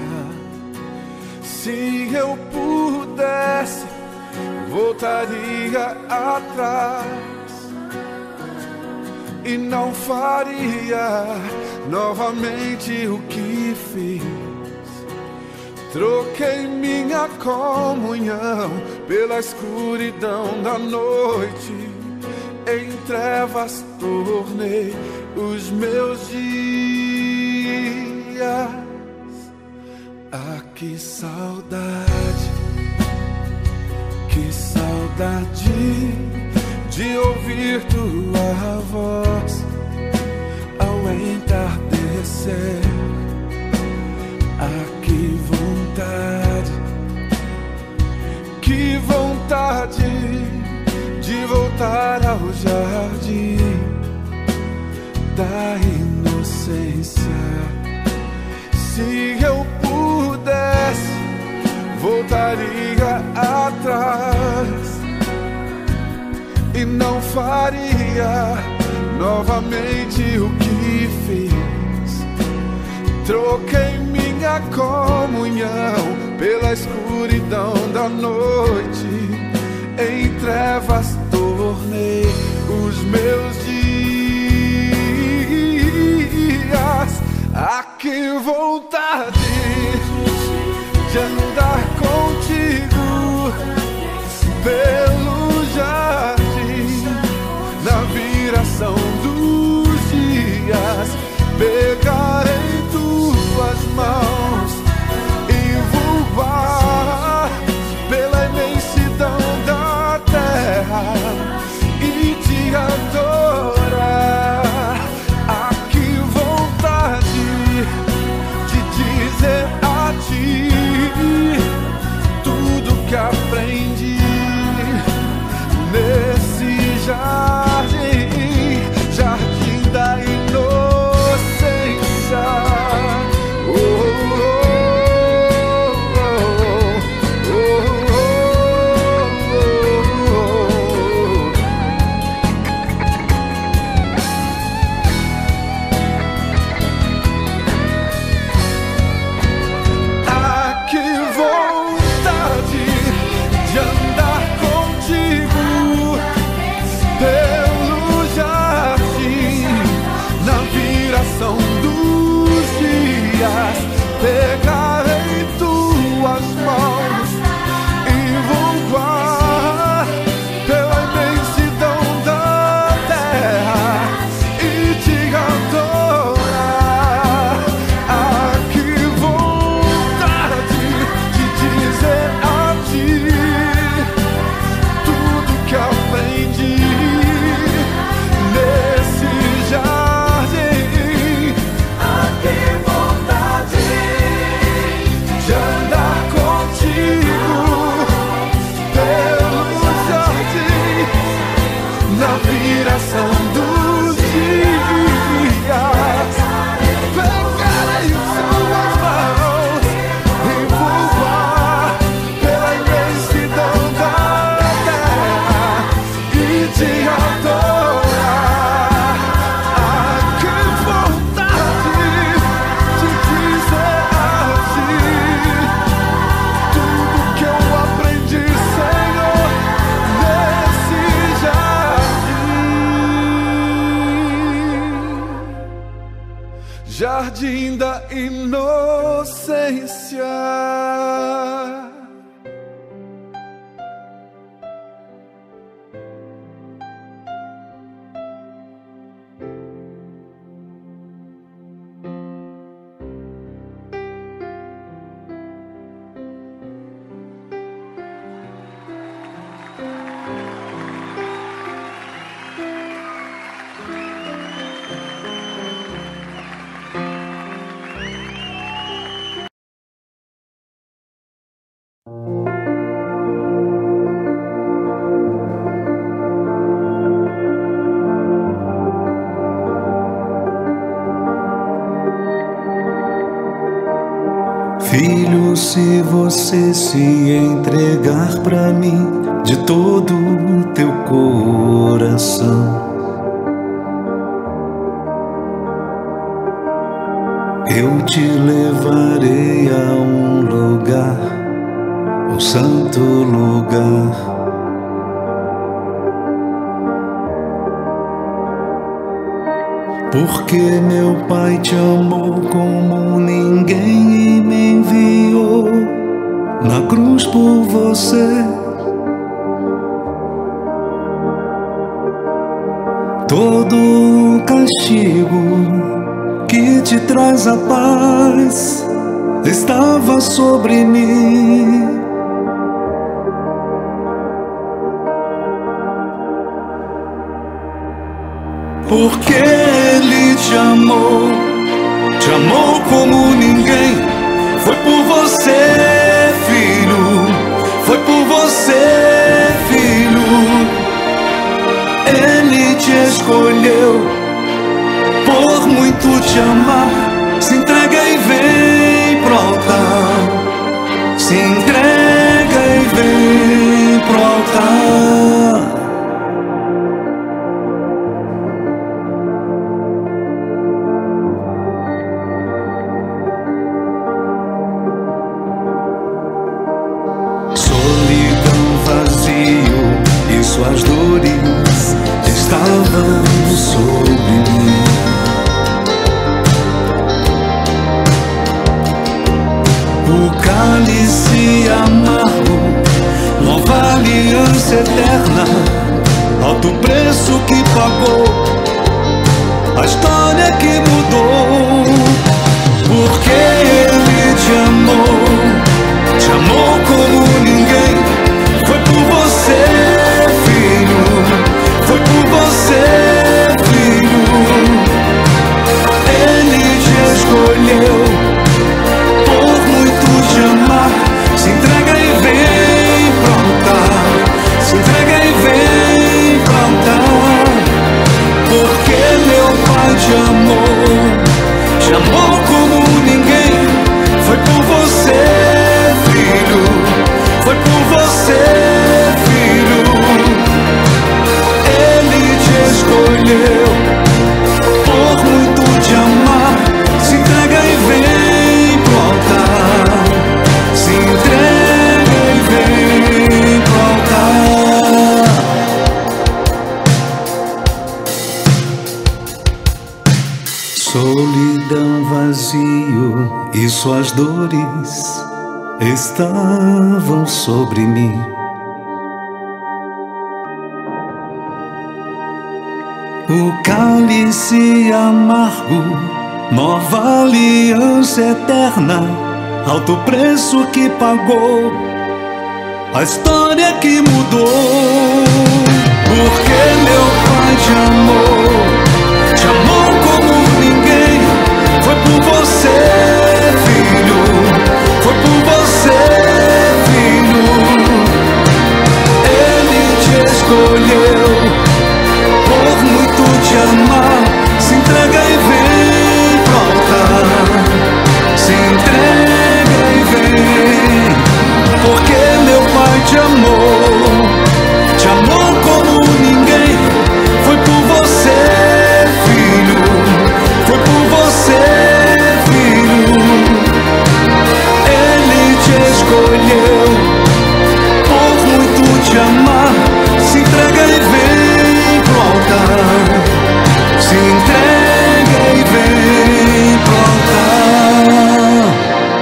Se eu pudesse, voltaria atrás e não faria novamente o que fiz. Troquei minha comunhão pela escuridão da noite. Em trevas tornei os meus dias. Ah, que saudade, que saudade de ouvir tua voz ao entardecer. Ah, que vontade, que vontade de voltar ao jardim da inocência. Se eu pudesse, voltaria atrás e não faria novamente o que fiz. Troquei minha comunhão pela escuridão da noite, em trevas tornei os meus dias. Ah, que vontade de andar contigo pelo jardim, na viração dos dias, pegar em tuas mãos e voar pela imensidão da terra e te adorar. Ah, que vontade de dizer a ti tudo que aprendi nesse jardim, jardim da inocência. Oh, oh, oh, oh, oh, oh, oh. Ah, que vontade de andar contigo pelo jardim, na viração dos dias, pegar em tuas mãos e voar pela imensidão da terra e te adorar. Ah, que vontade de dizer a ti tudo que aprendi nesse jardim. Ah, que vontade de andar contigo pelo jardim, na viração dos dias, pegar em suas mãos e voar pela imensidão da terra e te adorar. Ah, que vontade de dizer a ti tudo que eu aprendi, Senhor, nesse jardim, jardim da inocência. Filho, se você se entregar pra mim de todo o teu coração, eu te levarei a um lugar, um santo lugar. Porque meu Pai te amou como ninguém e me enviou na cruz por você. Todo o castigo que te traz a paz estava sobre mim. porque Ele te amou, te amou como ninguém. Foi por você, filho, foi por você, filho. Ele te escolheu por muito te amar. Se entrega e vem pro altar, se entrega e vem pro altar. Suas dores estavam sobre mim. O cálice amargo, nova aliança eterna, alto preço que pagou, a história que mudou. Porque Ele te amou, te amou como ninguém. Foi por você, foi por você, filho. Ele te escolheu por muito te amar. Se entrega e vem pro altar, se entrega e vem pro altar. Porque meu Pai te amou, te amou como ninguém. Foi por você, filho, foi por você, filho. Escolheu por muito te amar. Se entrega e vem pro altar, se entrega e vem pro altar. Solidão, vazio e suas dores estavam sobre mim. O cálice amargo, nova aliança eterna, alto preço que pagou, a história que mudou. Porque meu Pai te amou, te amou como ninguém. Foi por você, filho, foi por você, filho. Ele te escolheu por muito te amar. Se entrega e vem pro altar, se entrega e vem. Porque meu Pai te amou, te amou como ninguém. Foi por você, filho, foi por você, filho. Ele te escolheu por muito te amar. Se entrega e vem pro altar, se entrega e vem pro altar.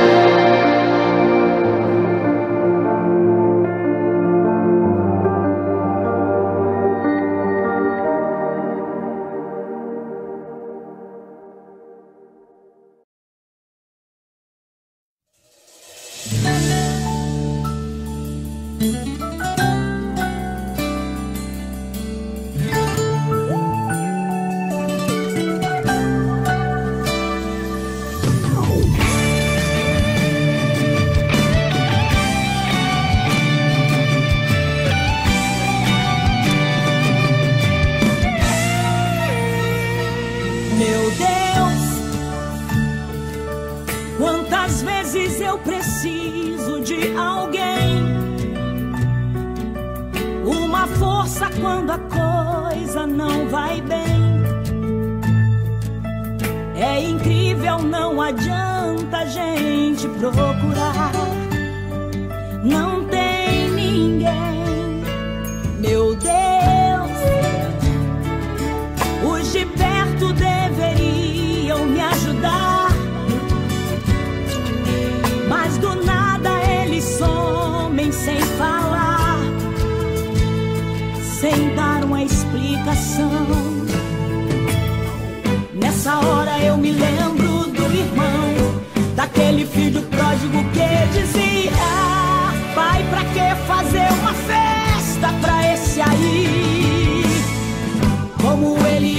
Meu Deus, quantas vezes eu preciso de alguém, uma força quando a coisa não vai bem. É incrível, não adianta a gente procurar, não tem ninguém. Meu Deus, os de perto deveriam me ajudar, mas do nada eles somem sem falar, sem dar uma explicação. Nessa hora eu me lembro do irmão, daquele filho pródigo que dizia: Pai,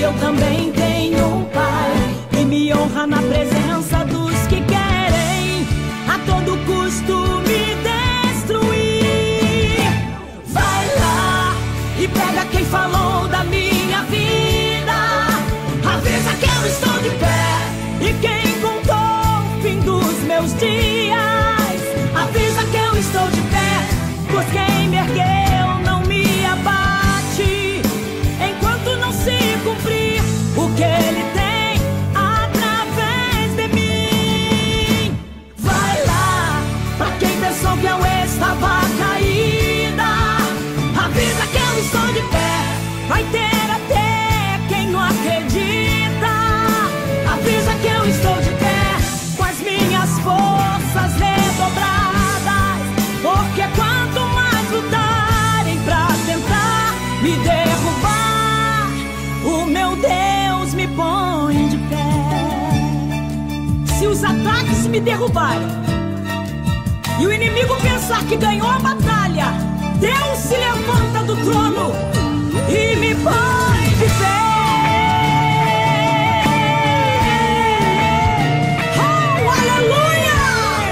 eu também tenho um Pai que me honra na presença dos que querem a todo custo me destruir. Vai lá e pega quem falou da minha vida, avisa que eu estou de pé, e quem contou o fim dos meus dias, avisa que eu estou de pé, pois quem me ergueu não me abate, enquanto não se cumprir o que Ele tem através de mim. Vai lá, pra quem pensou que eu estava caída, avisa que eu estou de pé, vai ter até quem não acredita, avisa que eu estou de pé, com as minhas forças redobradas, porque quanto mais lutarem pra tentar me derrubar, o meu Deus me põe de pé. Se os ataques me derrubarem e o inimigo pensar que ganhou a batalha, Deus se levanta do trono e me põe de pé. Oh, aleluia!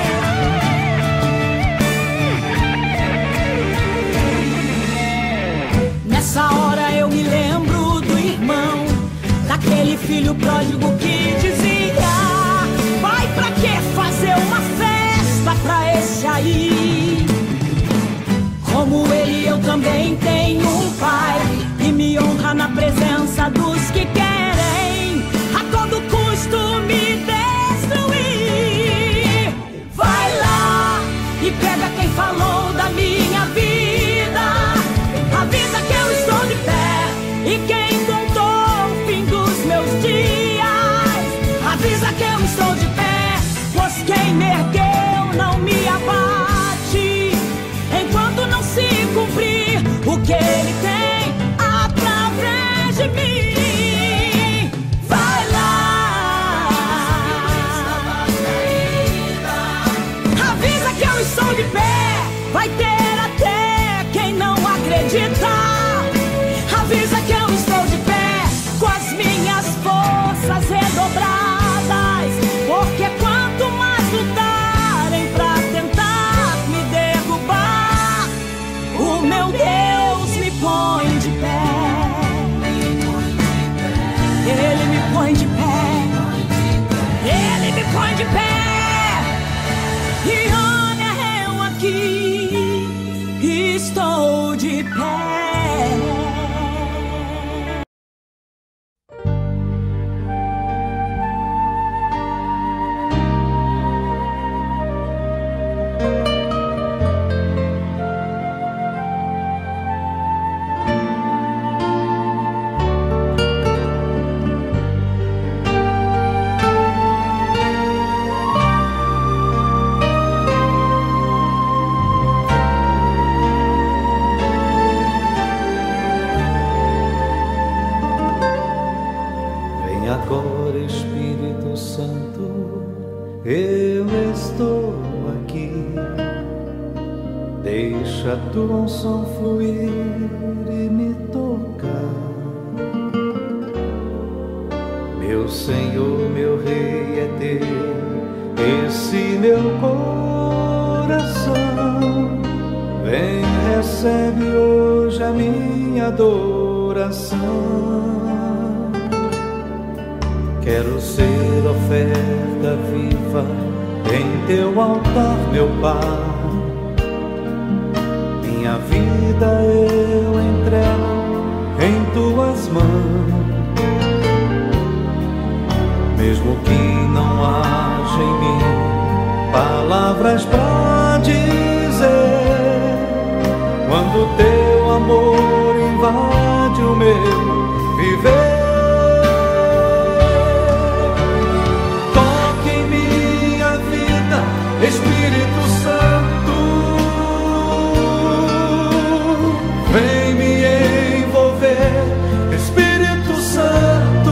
Nessa hora eu me lembro do irmão, daquele filho pródigo que dizia: pai, pra que fazer uma festa pra esse aí? Como ele, eu também tenho um Pai que me honra na presença dos que querem a todo custo me destruir. Vai lá e pega quem falou da minha vida, avisa que eu estou de pé, e quem contou o fim dos meus dias, avisa que eu estou de pé, pois quem me ergueu não me abate, enquanto não se cumprir o que Ele tem através de mim. Vai lá, avisa que eu estou de pé, vai ter até quem não acredita, avisa que eu estou de pé, com as minhas forças redobradas, porque quanto mais lutarem pra tentar me derrubar, o meu Deus me põe de pé. Ele me põe de pé, Ele me põe de pé. E olha eu aqui, estou de pé. Agora, Espírito Santo, eu estou aqui. Deixa a tua unção fluir e me tocar. Meu Senhor, meu Rei é teu, esse meu coração. Vem, recebe hoje a minha adoração. Quero ser oferta viva em teu altar, meu Pai. Minha vida eu entrego em tuas mãos. Mesmo que não haja em mim palavras pra dizer, quando teu amor invade o meu viver, Espírito Santo, vem me envolver. Espírito Santo,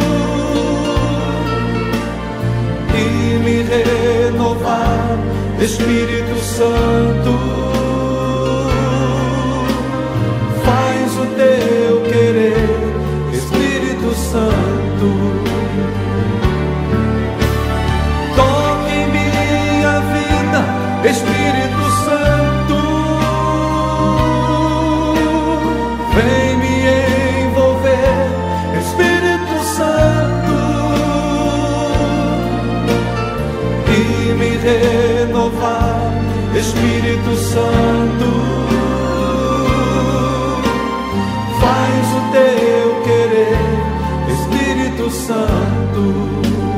e me renovar. Espírito Santo, faz o teu querer. Espírito Santo, Espírito Santo, faz o teu querer, Espírito Santo.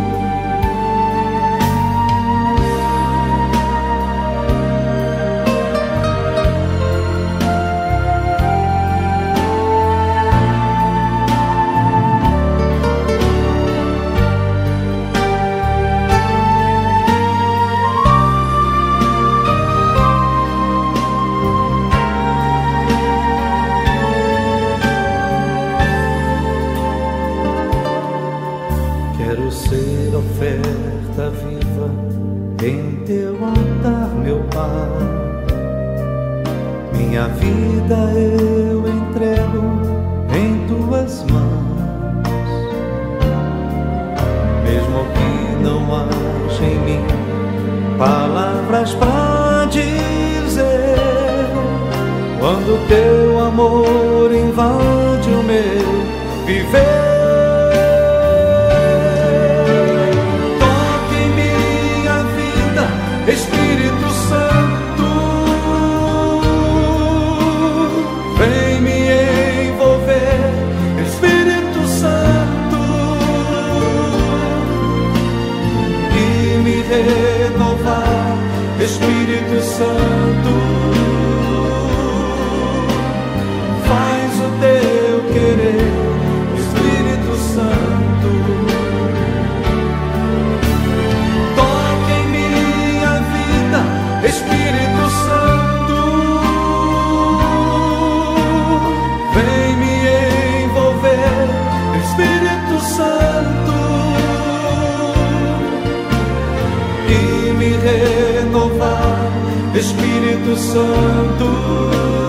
Quero ser oferta viva em teu altar, meu Pai. Minha vida eu entrego em tuas mãos. Mesmo que não haja em mim palavras pra dizer, quando teu amor invade o meu viver, Espírito Santo, vem me envolver, Espírito Santo, e me renovar, Espírito Santo, faz o teu querer, Espírito Santo. Espírito Santo, vem me envolver, Espírito Santo, e me renovar, Espírito Santo.